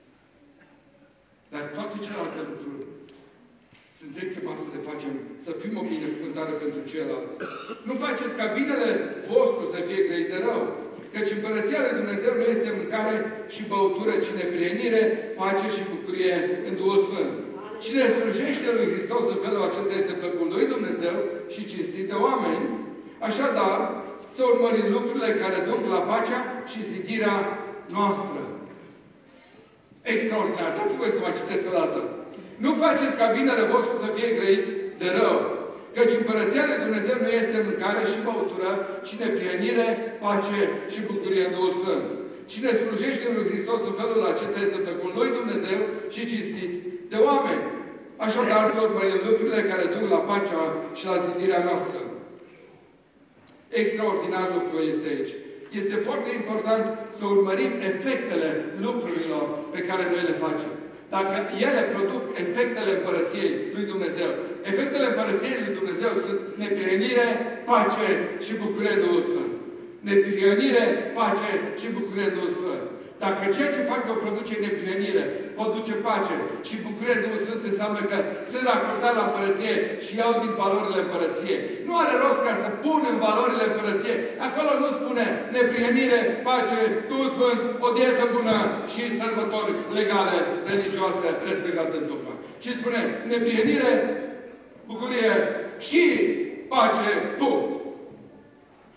Dar toate celelalte lucruri suntem chemați să le facem, să fim o binecuvântare pentru ceilalți. Nu faceți ca binele vostru să fie greit de rău. Căci Împărăția lui Dumnezeu nu este mâncare și băutură, ci neprienire, pace și bucurie în Duhul Sfânt. Cine slujește lui Hristos în felul acesta este plăcut lui Dumnezeu și cinstit de oameni. Așadar, să urmărim lucrurile care duc la pacea și zidirea noastră. Extraordinar. Dați-vă voi să mă citesc o dată. Nu faceți ca binele vostru să fie greit de rău. Căci Împărăția lui Dumnezeu nu este mâncare și băutură, ci neprienire, pace și bucurie în Duhul Sfânt. Cine slujește lui Hristos în felul acesta este plăcut lui Dumnezeu și cinstit de oameni. Așadar, să urmărim lucrurile care duc la pacea și la zidirea noastră. Extraordinar lucru este aici. Este foarte important să urmărim efectele lucrurilor pe care noi le facem. Dacă ele produc efectele Împărăției lui Dumnezeu. Efectele Împărăției lui Dumnezeu sunt neprienire, pace și bucurie în Duhul Sfânt. Neprienire, pace și bucurie în Duhul Sfânt. Dacă ceea ce fac eu produce neprienire, produce pace și bucurie în Duhul Sfânt, înseamnă că sunt acordat la Împărăție și iau din valorile Împărăției. Nu are rost ca să pun în valorile Împărăției. Acolo nu spune neprienire, pace, Duhul Sfânt, o dietă bună și sărbători legale, religioase, respectate în tocmai. Ci spune neprienire, bucurie și pace, punct.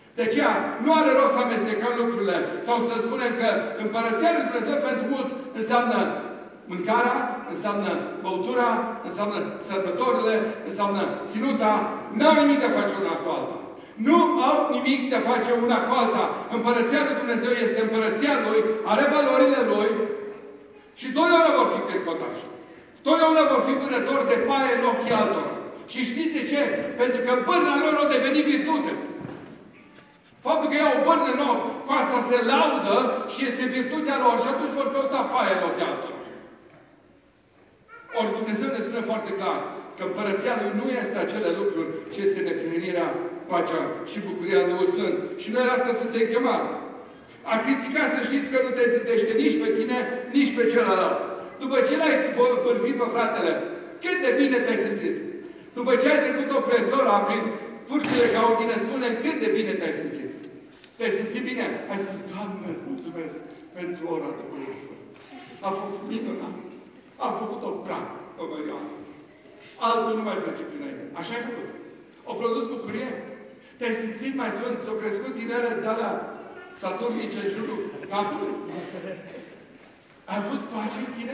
De aceea, nu are rost să amestecăm lucrurile sau să spunem că Împărăția Lui Dumnezeu pentru mulți înseamnă mâncarea, înseamnă băutura, înseamnă sărbătorile, înseamnă ținuta. N-au nimic de a face una cu alta. Nu au nimic de a face una cu alta. Împărăția Lui Dumnezeu este Împărăția Lui, are valorile Lui și totdeauna vor fi tricotași. Totdeauna vor fi vânători de paie în ochii altora. Și știți de ce? Pentru că bârna lor a devenit virtute. Faptul că iau o bârnă nouă, cu asta se laudă și este virtutea lor și atunci vor căuta paie în ochii altora. Ori Dumnezeu ne spune foarte clar că Împărăția Lui nu este acele lucruri, ci este neprihănirea, pacea și bucuria Duhului Sfânt. Și noi asta suntem chemați. A criticat, să știți că nu te zidește nici pe tine, nici pe celălalt. După ce l-ai bărvit pe fratele, cât de bine te-ai simțit? După ce ai trecut o prezora prin furcile Gaudine, spune cât de bine te-ai simțit. Te-ai simțit bine? Ai spus, Doamne, îți mulțumesc pentru ora de bărvit. A fost minunat. Am făcut-o prea, o mărioară. Altul nu mai trece prin aici. Așa ai făcut. O produs bucurie. Te-ai simțit mai sfânt, s-au crescut tinere de alea saturnice în jurul capului. Ai avut pace în tine?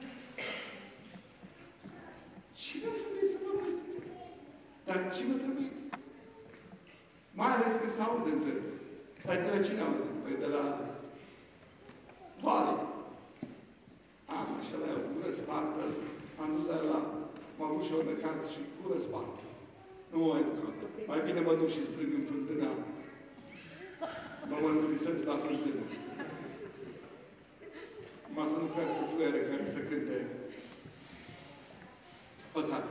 Cine trebuie să mă văzut? Dar cine trebuie? Mai ales că s-aud întâlnit. Păi de la cine auzit? Păi de la Vale. Am așa la o gură spartă, am dus la ăla, m-am avut și o năcat și gură spartă. Nu mă mai duc. Mai bine mă duc și strâng în fântâna. Mă mă întrisesc la fântână. Numai să nu crească fluiere care să cânte păcate.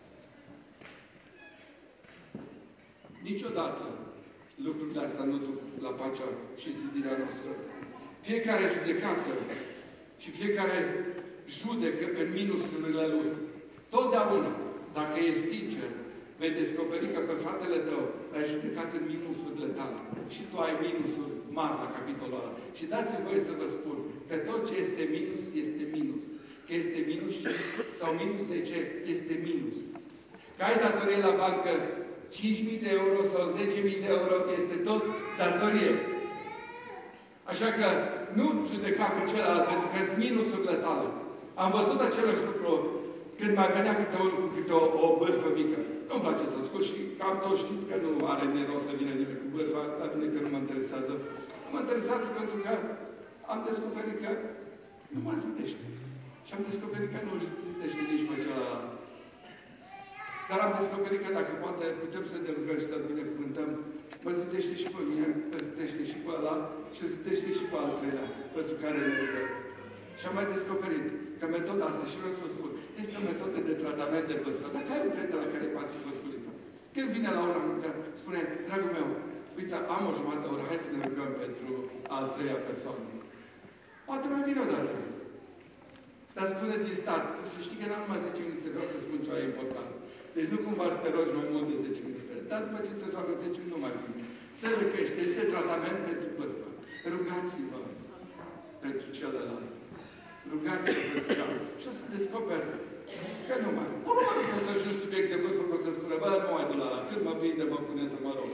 Niciodată lucrurile astea nu duc la pacea și zidirea noastră. Fiecare judecată și fiecare judecă în minusurile lui. Totdeauna, dacă ești sincer, vei descoperi că pe fratele tău l-ai judecat în minusurile tale. Și tu ai minusuri mari la capitolul ăla. Și dați-mi voie să vă spun că tot ce este minus, este minus. Că este minus sau minus de ce? Este minus. Că ai datorie la bancă cinci mii de euro sau zece mii de euro, este tot datorie. Așa că nu judeca pe celălalt, pentru că sunt minusurile tale. Am văzut același lucru când mai venea câte unul cu câte o, o bârfă mică. Nu-mi place să scurt și cam toți știți că nu are nerost să vină nimeni cu bârfa, dar bine că nu mă interesează. Mă interesează pentru că am descoperit că nu mă zidește. Și am descoperit că nu zidește nici pe celălalt. Dar am descoperit că dacă poate putem să ne rugăm și să binecuvântăm, mă zidește și pe mine, mă zidește și pe ăla și zidește și pe al treilea, pentru care ne rugăm. Și am mai descoperit că metoda asta, și vreau să vă spun, este o metodă de tratament de bârfă. Dacă ai un prieten la care îi face bârfulița, când vine la una mică, spune, dragul meu, uite, am o jumătate de oră, hai să ne rugăm pentru al treia persoană. Poate mai vine o dată. Dar spune din stat, să știi că n-am numai zece minute, vreau să spun ceva important. Deci nu cumva să te rogi mai mult de zece minute. Dar după ce se roagă zece minute, nu mai vine. Se răcăște, este tratament pentru bârfă. Rugați-vă pentru celălalt. Rugați-vă pentru celălalt. Și o să descoperi că nu mai. Nu o să ajungi subiect de bârfă, o să spune, bă, nu mai du la la când mă vine, mă pune să mă rog.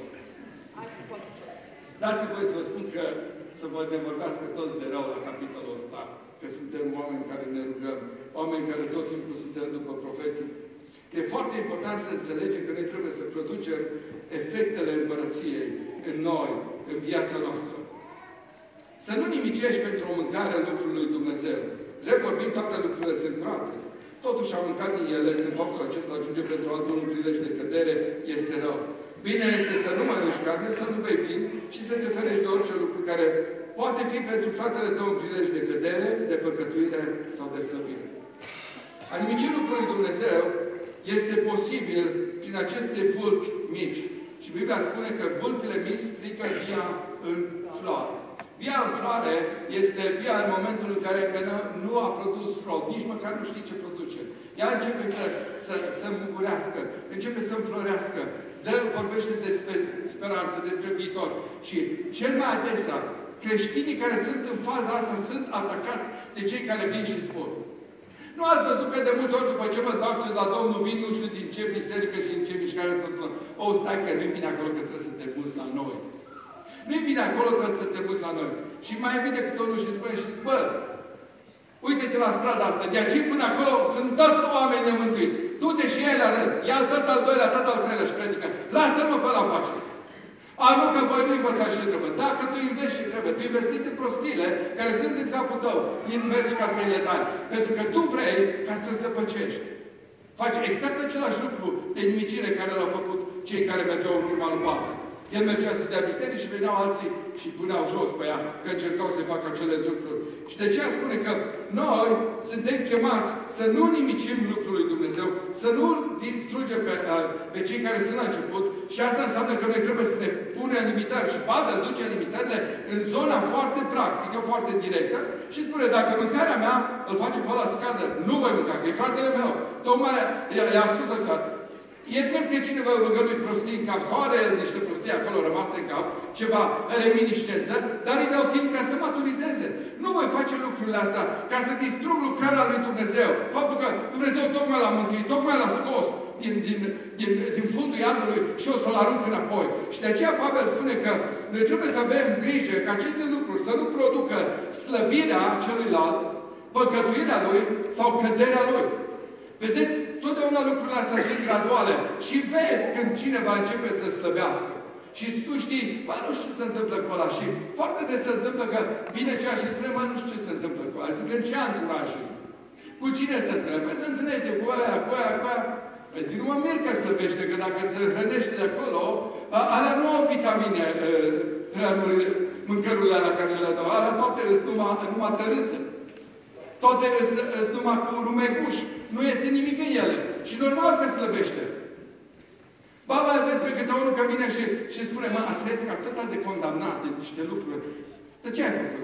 Dați-mi voi să vă spun că să vă nemărvească toți de rău la capitolul ăsta, că suntem oameni care ne rugăm, oameni care tot timpul suntem după profeții. E foarte important să înțelegem că noi trebuie să producem efectele împărăției în noi, în viața noastră. Să nu nimicești pentru o mâncare în lucrul lui Dumnezeu. Drept vorbind, toate lucrurile sunt curate. Totuși am mâncat din ele, când faptul acesta ajunge pentru altul un prilej de cădere, este rău. Bine este să nu mai mănânci carne, să nu bei vin și să te ferești de orice lucru care poate fi pentru fratele tău un prilej de cădere, de păcătuire sau de slăbire. A nimici lucrul lui Dumnezeu este posibil prin aceste vulpi mici. Și Biblia spune că vulpile mici strică via în floare. Via în floare este via în momentul în care încă nu a produs rod, nici măcar nu știe ce produce. Ea începe să, să, să îmbucurească, începe să înflorească, dă, vorbește despre speranță, despre viitor. Și cel mai adesea, creștinii care sunt în faza asta sunt atacați de cei care vin și spun. Nu ați văzut că de multe ori după ce mă întoarce la Domnul vin nu știu din ce biserică și din ce mișcare să spun. O, stai că vin bine acolo că trebuie să te muți la noi. Nu-i bine acolo, trebuie să te uiți la noi. Și mai vine câte unul și spune, și bă, uite-te la strada asta, de aici până acolo sunt tot oameni nemântuiți. Du-te și ei la rând. Ia tot al doilea, tot al treilea și predică. Lasă-mă pe la pace. A, nu, că voi nu învățați ce trebuie. Dacă tu investi ce trebuie, tu investi în prostiile care sunt în capul tău, investi ca să le dai. Pentru că tu vrei ca să se păcești. Faci exact același lucru de nimicire care l-au făcut cei care mergeau în urma lui Pavel. El mergea să dea misterii și veneau alții și puneau jos pe ea, că încercau să facă acele lucruri. Și de aceea spune că noi suntem chemați să nu nimicim lucrul lui Dumnezeu, să nu distrugem pe, pe cei care sunt la început. Și asta înseamnă că noi trebuie să ne punem limitări. Și Pavel duce limitările în zona foarte practică, foarte directă. Și spune, dacă mâncarea mea îl face pe ăla să cadă, nu voi mânca, că e fratele meu. Tocmai i-a spus așa. E drept că cineva a văgăduit prostii în cap, sau are niște prostii acolo rămase în cap, ceva reminiscență, dar îi dau timp ca să maturizeze. Nu voi face lucrurile astea ca să distrug lucrarea lui Dumnezeu. Faptul că Dumnezeu tocmai l-a mântuit, tocmai l-a scos din, din, din, din fundul iadului și o să-l arunc înapoi. Și de aceea Pavel spune că noi trebuie să avem grijă ca aceste lucruri să nu producă slăbirea celuilalt, păcătuirea lui sau căderea lui. Vedeți, totdeauna lucrurile astea sunt graduale. Și vezi când cineva începe să slăbească. Și tu știi, bă, nu știu ce se întâmplă cu ăla. Și foarte des se întâmplă că vine ceea și spune, mă, nu știu ce se întâmplă cu ăla. Zic, în ce anturaj? Cu cine se întâmplă? Păi se întâlnește cu aia, cu aia, cu aia. Păi zic, nu mă mir că slăbește, că dacă se hrănește de acolo, alea nu au vitamine, hranurile, mâncărurile alea care le dau. Alea toate sunt numai, numai tărâță. Toate sunt numai cu rumeguș. Nu este nimic în ele. Și normal că slăbește. Ba, mai vezi pe câte unul că vine și, și spune, mă, trăiesc atâta de condamnat de niște lucruri. De ce ai făcut?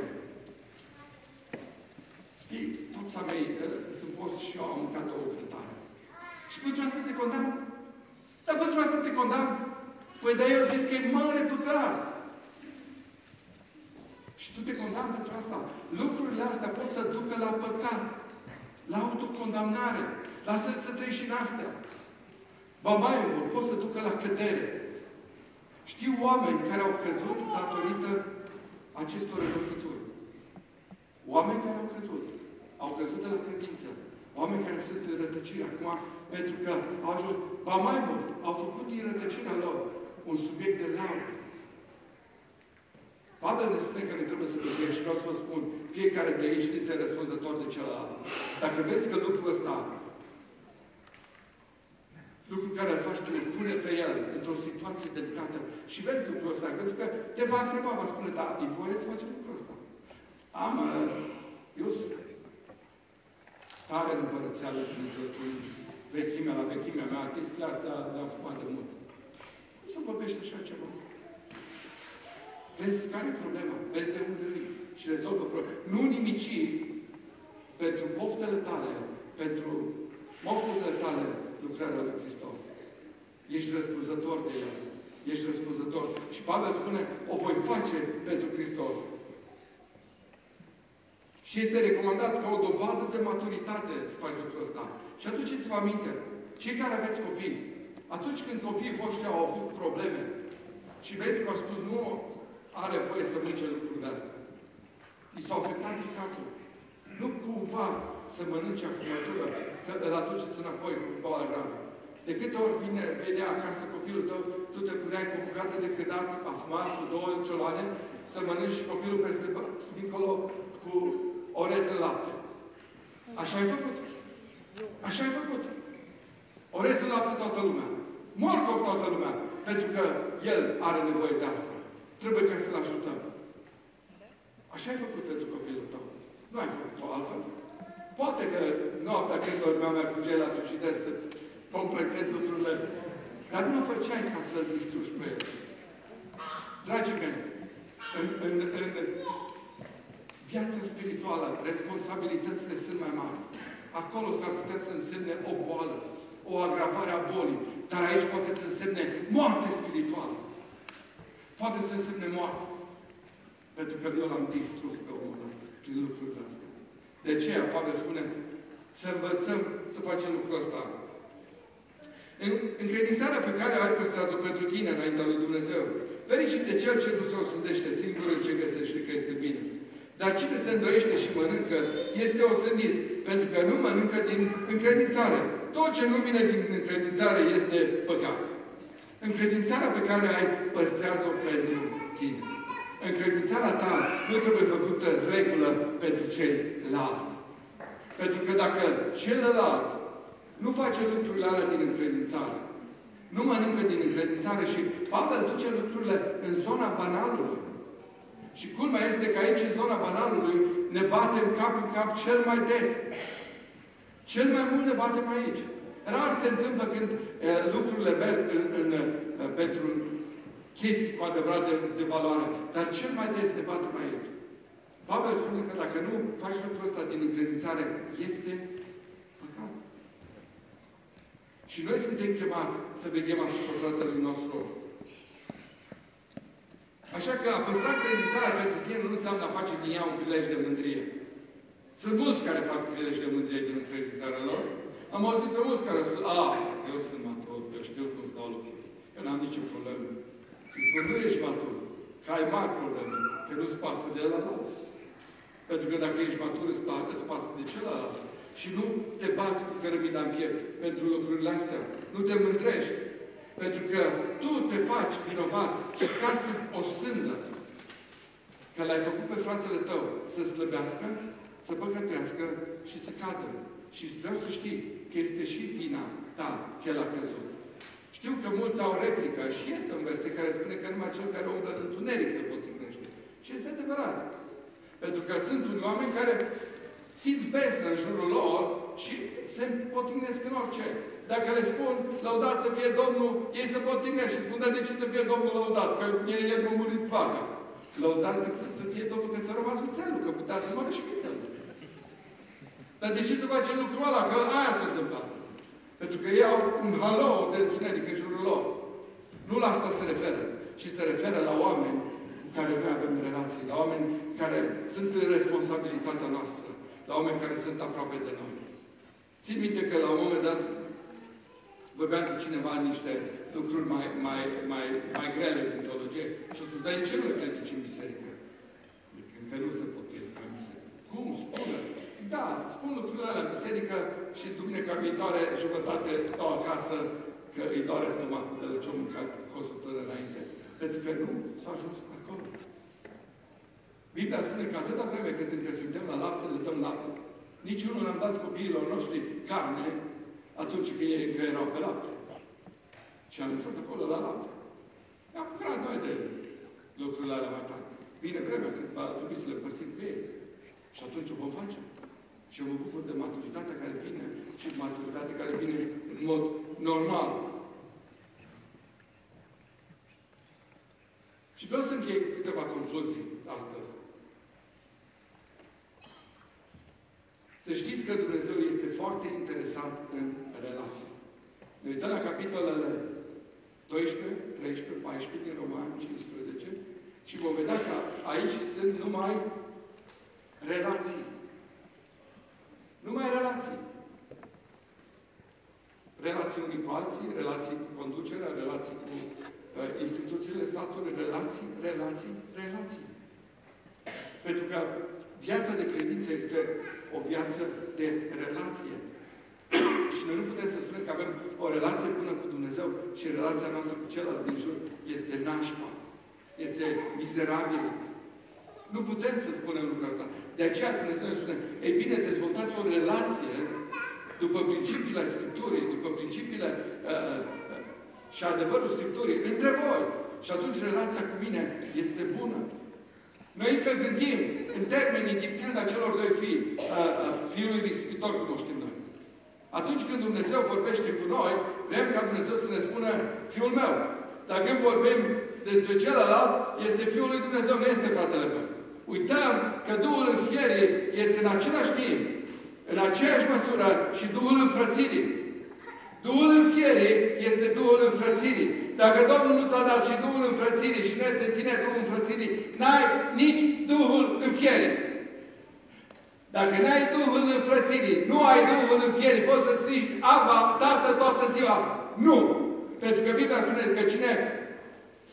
Știi, toți a mei sunt post și eu am mâncat o cântare. Și pentru asta te condamn? Dar pentru asta te condamn? Păi, dar eu zic că e mare păcat. Și tu te condamni pentru asta. Lucrurile astea pot să ducă la păcat. La autocondamnare. Lasă să treci și în astea. Ba mai mult, pot să ducă la cădere. Știu oameni care au căzut datorită acestor învățături. Oameni care au căzut. Au căzut de la credință. Oameni care sunt în rătăcire acum, pentru că au ajuns, ba mai mult, au făcut din rătăcirea lor un subiect de laudă. Pavel ne spune că ne trebuie să ducem și vreau să vă spun, fiecare de aici este răspunzător de celălalt. Dacă vezi că lucrul ăsta, lucrul care îl faci tu, pune pe el într-o situație delicată și vezi lucrul ăsta, pentru că te va întreba, va spune, da, e voie să facem lucrul ăsta. Am, eu sunt tare în Împărăția lui Dumnezeu, vechimea la vechimea mea, chestia asta le-am făcut de mult. Nu se vorbește așa ceva. Vezi care e problema, vezi de unde e și rezolvă problema. Nu nimici pentru poftele tale, pentru mofturile tale, lucrarea lui Hristos. Ești răspunzător de el. Ești răspunzător. Și Pavel spune, o voi face pentru Hristos. Și este recomandat ca o dovadă de maturitate să faci lucrul ăsta. Și aduceți-vă aminte, cei care aveți copii, atunci când copiii voștri au avut probleme și medicul a spus, nu are voie să mănânce lucrurile astea. I s-a afectat ficatul. Nu cumva să mănânce afumătură, că îl aduceți înapoi cu boala gravă. De câte ori vine, venea acasă copilul tău, tu te puneai cu o bucată de câdați afumat cu două cioloane, să mănânci și copilul peste dincolo cu orez în lapte. Așa ai făcut. Așa ai făcut. Orez în lapte toată lumea. Morcov toată lumea. Pentru că el are nevoie de asta. Trebuie ca să-l ajutăm. Așa ai făcut pentru copilul tău. Nu ai făcut-o altfel. Poate că noaptea când dormeam, mergeai la frigider să-ți completezi lucrurile. Dar nu o făceai ca să-l distrugi pe el. Dragii mei, în, în, în viața spirituală, responsabilitățile sunt mai mari. Acolo s-ar putea să însemne o boală, o agravare a bolii. Dar aici poate să însemne moarte spirituală. Poate să însemne moarte. Pentru că eu l-am distrus pe omul prin lucrurile astea. De aceea, Pavel spune, să învățăm să facem lucrul ăsta. În, încredințarea pe care ai păstrează pentru tine înaintea lui Dumnezeu Fericit de cel ce nu se osândește singur în ce găsește că este bine. Dar cine se îndoiește și mănâncă, este osândit, pentru că nu mănâncă din încredințare. Tot ce nu vine din încredințare este păcat. Încredințarea pe care ai, păstrează-o pentru tine. Încredințarea ta nu trebuie făcută regulă pentru ceilalți. Pentru că dacă celălalt nu face lucrurile alea din încredințare, nu mănâncă din încredințare și Pavel duce lucrurile în zona banalului. Și culmea este că aici, în zona banalului, ne batem cap în cap cel mai des. Cel mai mult ne batem aici. Rar se întâmplă când e, lucrurile merg în, în, în, pentru chestii cu adevărat de, de valoare. Dar cel mai des ne batem aici. Pavel spune că dacă nu faci lucrul ăsta din încredințare, este păcat. Și noi suntem chemați să veghem asupra fratelui nostru. Așa că a păstra credințarea pentru tine nu înseamnă a face din ea un prilej de mândrie. Sunt mulți care fac prilej de mândrie din încredințarea lor. Am auzit pe mulți care spun, a, eu sunt matur, eu știu cum stau lucrurile. Eu n-am nicio problemă. Și spun, nu ești matur, că ai mari probleme, că nu-ți pasă de ăla. Pentru că dacă ești matur, îți pasă de celălalt. Și nu te bați cu cărămida în piept pentru lucrurile astea. Nu te mândrești. Pentru că tu te faci vinovat și cazi o sândă că l-ai făcut pe fratele tău să slăbească, să păcătească și să cadă. Și vreau să știi că este și vina ta că el a căzut. Știu că mulți au replică și este un verset care spune că numai cel care umblă în întuneric se potrivnește. Și este adevărat. Pentru că sunt unii oameni care țin beznă în jurul lor și se potrivnesc în orice. Dacă le spun, lăudat să fie Domnul, ei se potrivnesc și spun, dar de ce să fie Domnul lăudat? Că el nu a murit vaca. Lăudat să fie Domnul că ți-a rămas vițelul, că putea să moară și vițelul. Dar de ce să face lucrul ăla? Că aia s-a întâmplat. Pentru că ei au un halou de întuneric în jurul lor. Nu la asta se referă, ci se referă la oameni cu care noi avem relații, la oameni care sunt în responsabilitatea noastră, la oameni care sunt aproape de noi. Țin minte că la un moment dat vorbeam cu cineva niște lucruri mai, mai, mai, mai grele din teologie și a spus, dar de ce nu le predici în biserică? Încă nu se pot predica în biserică. Cum? Spune. Da, spun lucrurile alea în biserică și duminica viitoare jumătate stau acasă că îi doare stomacul de la ce-o mâncat cu o săptămână înainte. Pentru că nu s-a ajuns acolo. Biblia spune că atâta vreme cât încă suntem la lapte, le dăm lapte. Niciunul n-am dat copiilor noștri carne atunci când ei încă erau pe lapte. Și am lăsat acolo la lapte. Am apucat noi de lucrurile alea mai tare. Vine vremea când va trebui să le împărțim cu ei. Și atunci o vom face. Și eu mă bucur de maturitatea care vine și de maturitatea care vine în mod normal. Și vreau să închei câteva concluzii astăzi. Să știți că Dumnezeu este foarte interesat în relații. Ne uităm la capitolele doisprezece, treisprezece, paisprezece din Romani, cincisprezece și vom vedea că aici sunt numai relații. Numai relații. Relații unii cu alții, relații cu conducerea, relații cu uh, instituțiile statului, relații, relații, relații. Pentru că viața de credință este o viață de relație. Și noi nu putem să spunem că avem o relație bună cu Dumnezeu și relația noastră cu celălalt din jur este nașpa. Este mizerabilă. Nu putem să spunem lucrul ăsta. De aceea Dumnezeu ne spune, ei bine, dezvoltați o relație după principiile Scripturii, după principiile uh, uh, și adevărul Scripturii, între voi. Și atunci relația cu mine este bună. Noi încă gândim în termenii din pilda celor doi fii, uh, uh, fiului risipitor, cunoștim noi. Atunci când Dumnezeu vorbește cu noi, vrem ca Dumnezeu să ne spună, Fiul meu. Dar când vorbim despre celălalt, este Fiul lui Dumnezeu, nu este fratele meu. Uităm că Duhul înfierii este în același timp, în aceeași măsură și Duhul înfrățirii. Duhul înfierii este Duhul înfrățirii. Dacă Domnul nu ți-a dat și Duhul înfrățirii și nu este în tine Duhul înfrățirii, n-ai nici Duhul înfierii. Dacă n-ai Duhul înfrățirii, nu ai Duhul înfierii, poți să strigi Aba, Tată, toată ziua. Nu! Pentru că Biblia spune că cine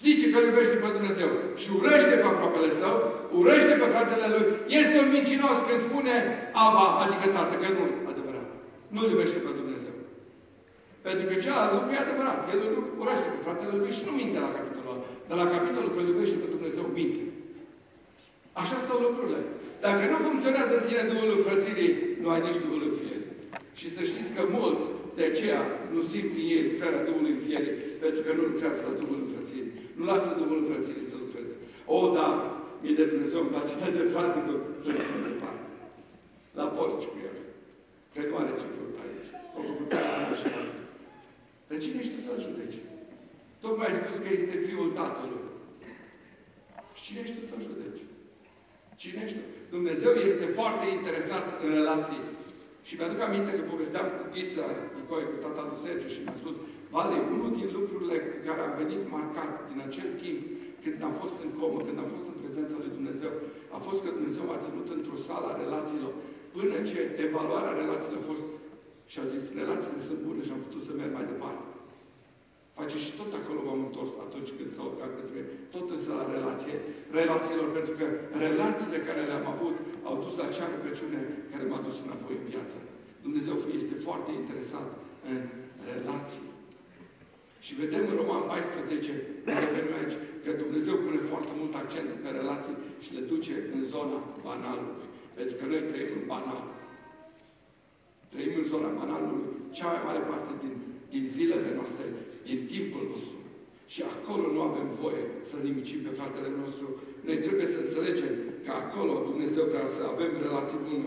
zice că iubește pe Dumnezeu și urăște pe aproapele său, urăște pe fratele lui, este un mincinos când spune Aba, adică tată, că nu adevărat. Nu iubește pe Dumnezeu. Pentru că celălalt lucru e adevărat. El urăște pe fratele lui și nu minte la capitolul ăla. Dar la capitolul că iubește pe Dumnezeu, minte. Așa stau lucrurile. Dacă nu funcționează în tine Duhul înfrățirii, nu ai nici Duhul înfierii. Și să știți că mulți de aceea nu simt în ei lucrarea Duhului înfierii, pentru că nu lucrează la Duhul înfrățirii. Nu lasă Duhul înfrățirii să lucreze. O, da, mie de Dumnezeu îmi place de frate că să de parte. La porci cu el. Că nu are ce căuta aici. O făcut așa. Dar cine ești tu să-l judeci? Tocmai ai spus că este Fiul Tatălui. Și cine ești tu să-l judeci? Cine ești tu? Dumnezeu este foarte interesat în relații. Și mi-aduc aminte că povesteam cu Ghița, Nicoi, cu tata lui Sergiu și mi-a spus, Vale, unul din lucrurile care am venit marcat din acel timp, când am fost în comă, când am fost în prezența lui Dumnezeu, a fost că Dumnezeu m-a ținut într-o sală a relațiilor, până ce evaluarea relațiilor a fost și a zis, relațiile sunt bune și am putut să merg mai departe. Face și tot acolo m-am întors atunci când s-au urcat pentru mine, tot în sala relație, relațiilor, pentru că relațiile care le-am avut au dus la acea rugăciune care m-a dus înapoi în viață. Dumnezeu este foarte interesat în relații. Și vedem în Roman paisprezece, referim aici, că Dumnezeu pune foarte mult accent pe relații și le duce în zona banalului. Pentru că noi trăim în banal. Trăim în zona banalului cea mai mare parte din, din zilele noastre, din timpul nostru. Și acolo nu avem voie să nimicim pe fratele nostru. Noi trebuie să înțelegem că acolo Dumnezeu vrea să avem relații bune.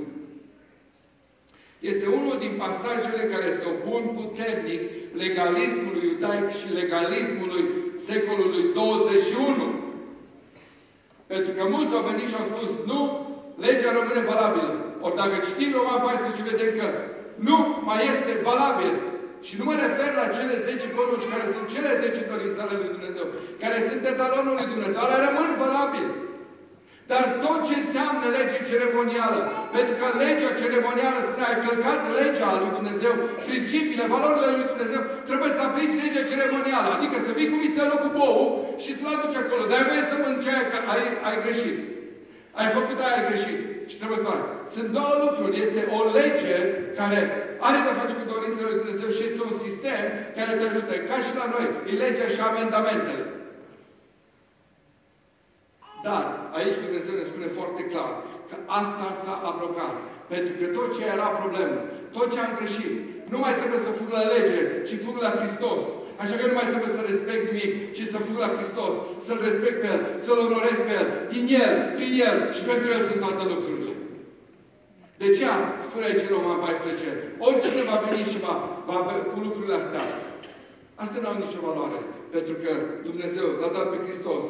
Este unul din pasajele care se opun puternic legalismului iudaic și legalismului secolului douăzeci și unu. Pentru că mulți au venit și au spus, nu, legea rămâne valabilă. Ori dacă citim Roman paisprezece, vedem că nu mai este valabil. Și nu mă refer la cele zece porunci, care sunt cele zece dorințe ale lui Dumnezeu, care sunt etalonul lui Dumnezeu, ale rămân valabile. Dar tot ce înseamnă lege ceremonială, pentru că legea ceremonială spune, ai călcat legea lui Dumnezeu, principiile, valorile lui Dumnezeu, trebuie să aplici legea ceremonială. Adică să vii cu vițelul cu bou și să-l aduci acolo. Dar ai voie să mănânci aia că ai, ai greșit. Ai făcut aia, ai greșit. Și trebuie să faci. Sunt două lucruri. Este o lege care are de face cu dorințele lui Dumnezeu și este un sistem care te ajută. Ca și la noi. E legea și amendamentele. Dar aici Dumnezeu ne spune foarte clar că asta s-a abrogat. Pentru că tot ce era problemă, tot ce am greșit, nu mai trebuie să fug la lege, ci fug la Hristos. Așa că nu mai trebuie să respect nimic, ci să fug la Hristos, să-L respect pe El, să-L onorez pe El, din El, prin El și pentru El sunt toate lucrurile. De ce spune aici în Roman paisprezece? Oricine va veni și va, va cu lucrurile astea, astea nu au nicio valoare. Pentru că Dumnezeu l-a dat pe Hristos.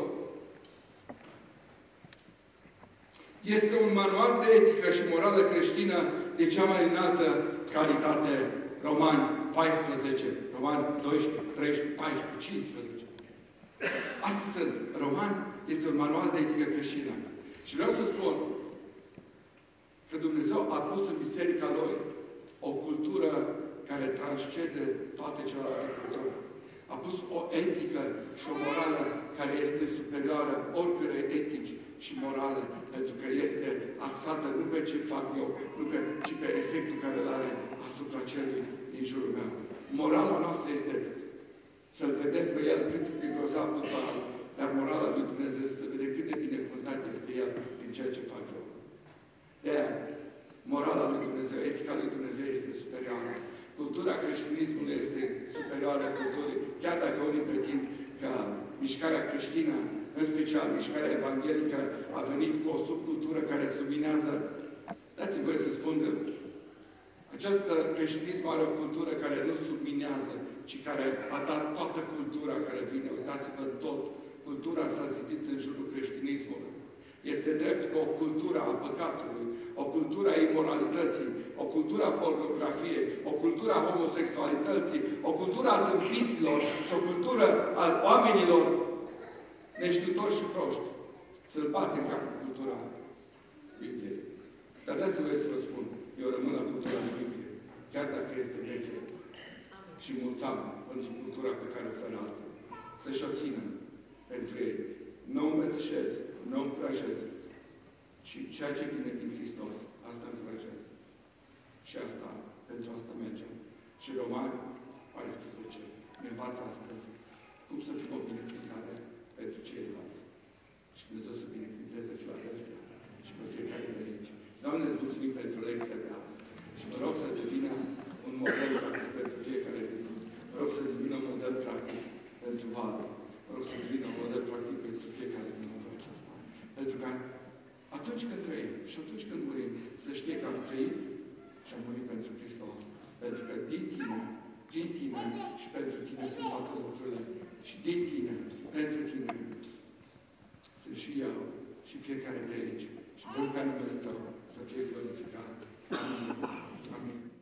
Este un manual de etică și morală creștină de cea mai înaltă calitate. Romani paisprezece, Romani doisprezece, treisprezece, paisprezece, cincisprezece. Astea sunt. Romani este un manual de etică creștină. Și vreau să spun că Dumnezeu a pus în biserica Lui o cultură care transcede toate celelalte culturi. A pus o etică și o morală care este superioară oricărei etici și morale, pentru că este axată nu pe ce fac eu, nu pe, ci pe efectul care îl are asupra celui din jurul meu. Morala noastră este să-L vedem pe El cât de grozav total, dar morala lui Dumnezeu este să vedem cât de binecuvântat este El prin ceea ce fac eu. De-aia, morala lui Dumnezeu, etica lui Dumnezeu este superioară. Cultura creștinismului este superioară culturii, chiar dacă unii pretind că mișcarea creștină, în special mișcarea evanghelică, a venit cu o subcultură care subminează. Dați-mi voie să spun că această creștinism are o cultură care nu subminează, ci care a dat toată cultura care vine. Uitați-vă tot. Cultura s-a zidit în jurul creștinismului. Este drept că o cultură a păcatului, o cultură a imoralității, o cultură a pornografiei, o cultură a homosexualității, o cultură a tâmpiților și o cultură a oamenilor neștiutori și proști să-l bate în cap cu cultura Bibliei. Dar dați-vă să vă spun, eu rămân la cultura lui Biblie, chiar dacă este veche. Și mulțam pentru cultura pe care o oferă altul. Să-și o țină. pentru ei. Nu îmbrățișez, nu încurajez, ci ceea ce vine din Hristos, asta încurajez. Și asta, pentru asta mergem. Și Romani paisprezece ne învață astăzi cum să fim o binecuvântare pentru ceilalți. Și Dumnezeu să binecuvânteze Filadelfia și pe fiecare de aici. Doamne, îți mulțumim pentru lecția de azi. Și mă rog să devină un model practic pentru fiecare de noi. Mă rog să devină un model practic pentru Valul. Mă rog să devină un model practic pentru fiecare din modul acesta. Pentru că atunci când trăim și atunci când murim, să știe că am trăit și am murit pentru Hristos. Pentru că din tine, din tine și pentru tine sunt toate lucrurile. Și din tine, pentru tine, sunt și eu și fiecare de aici. Și vrem ca numele Tău să fie glorificat. Amin. Amin.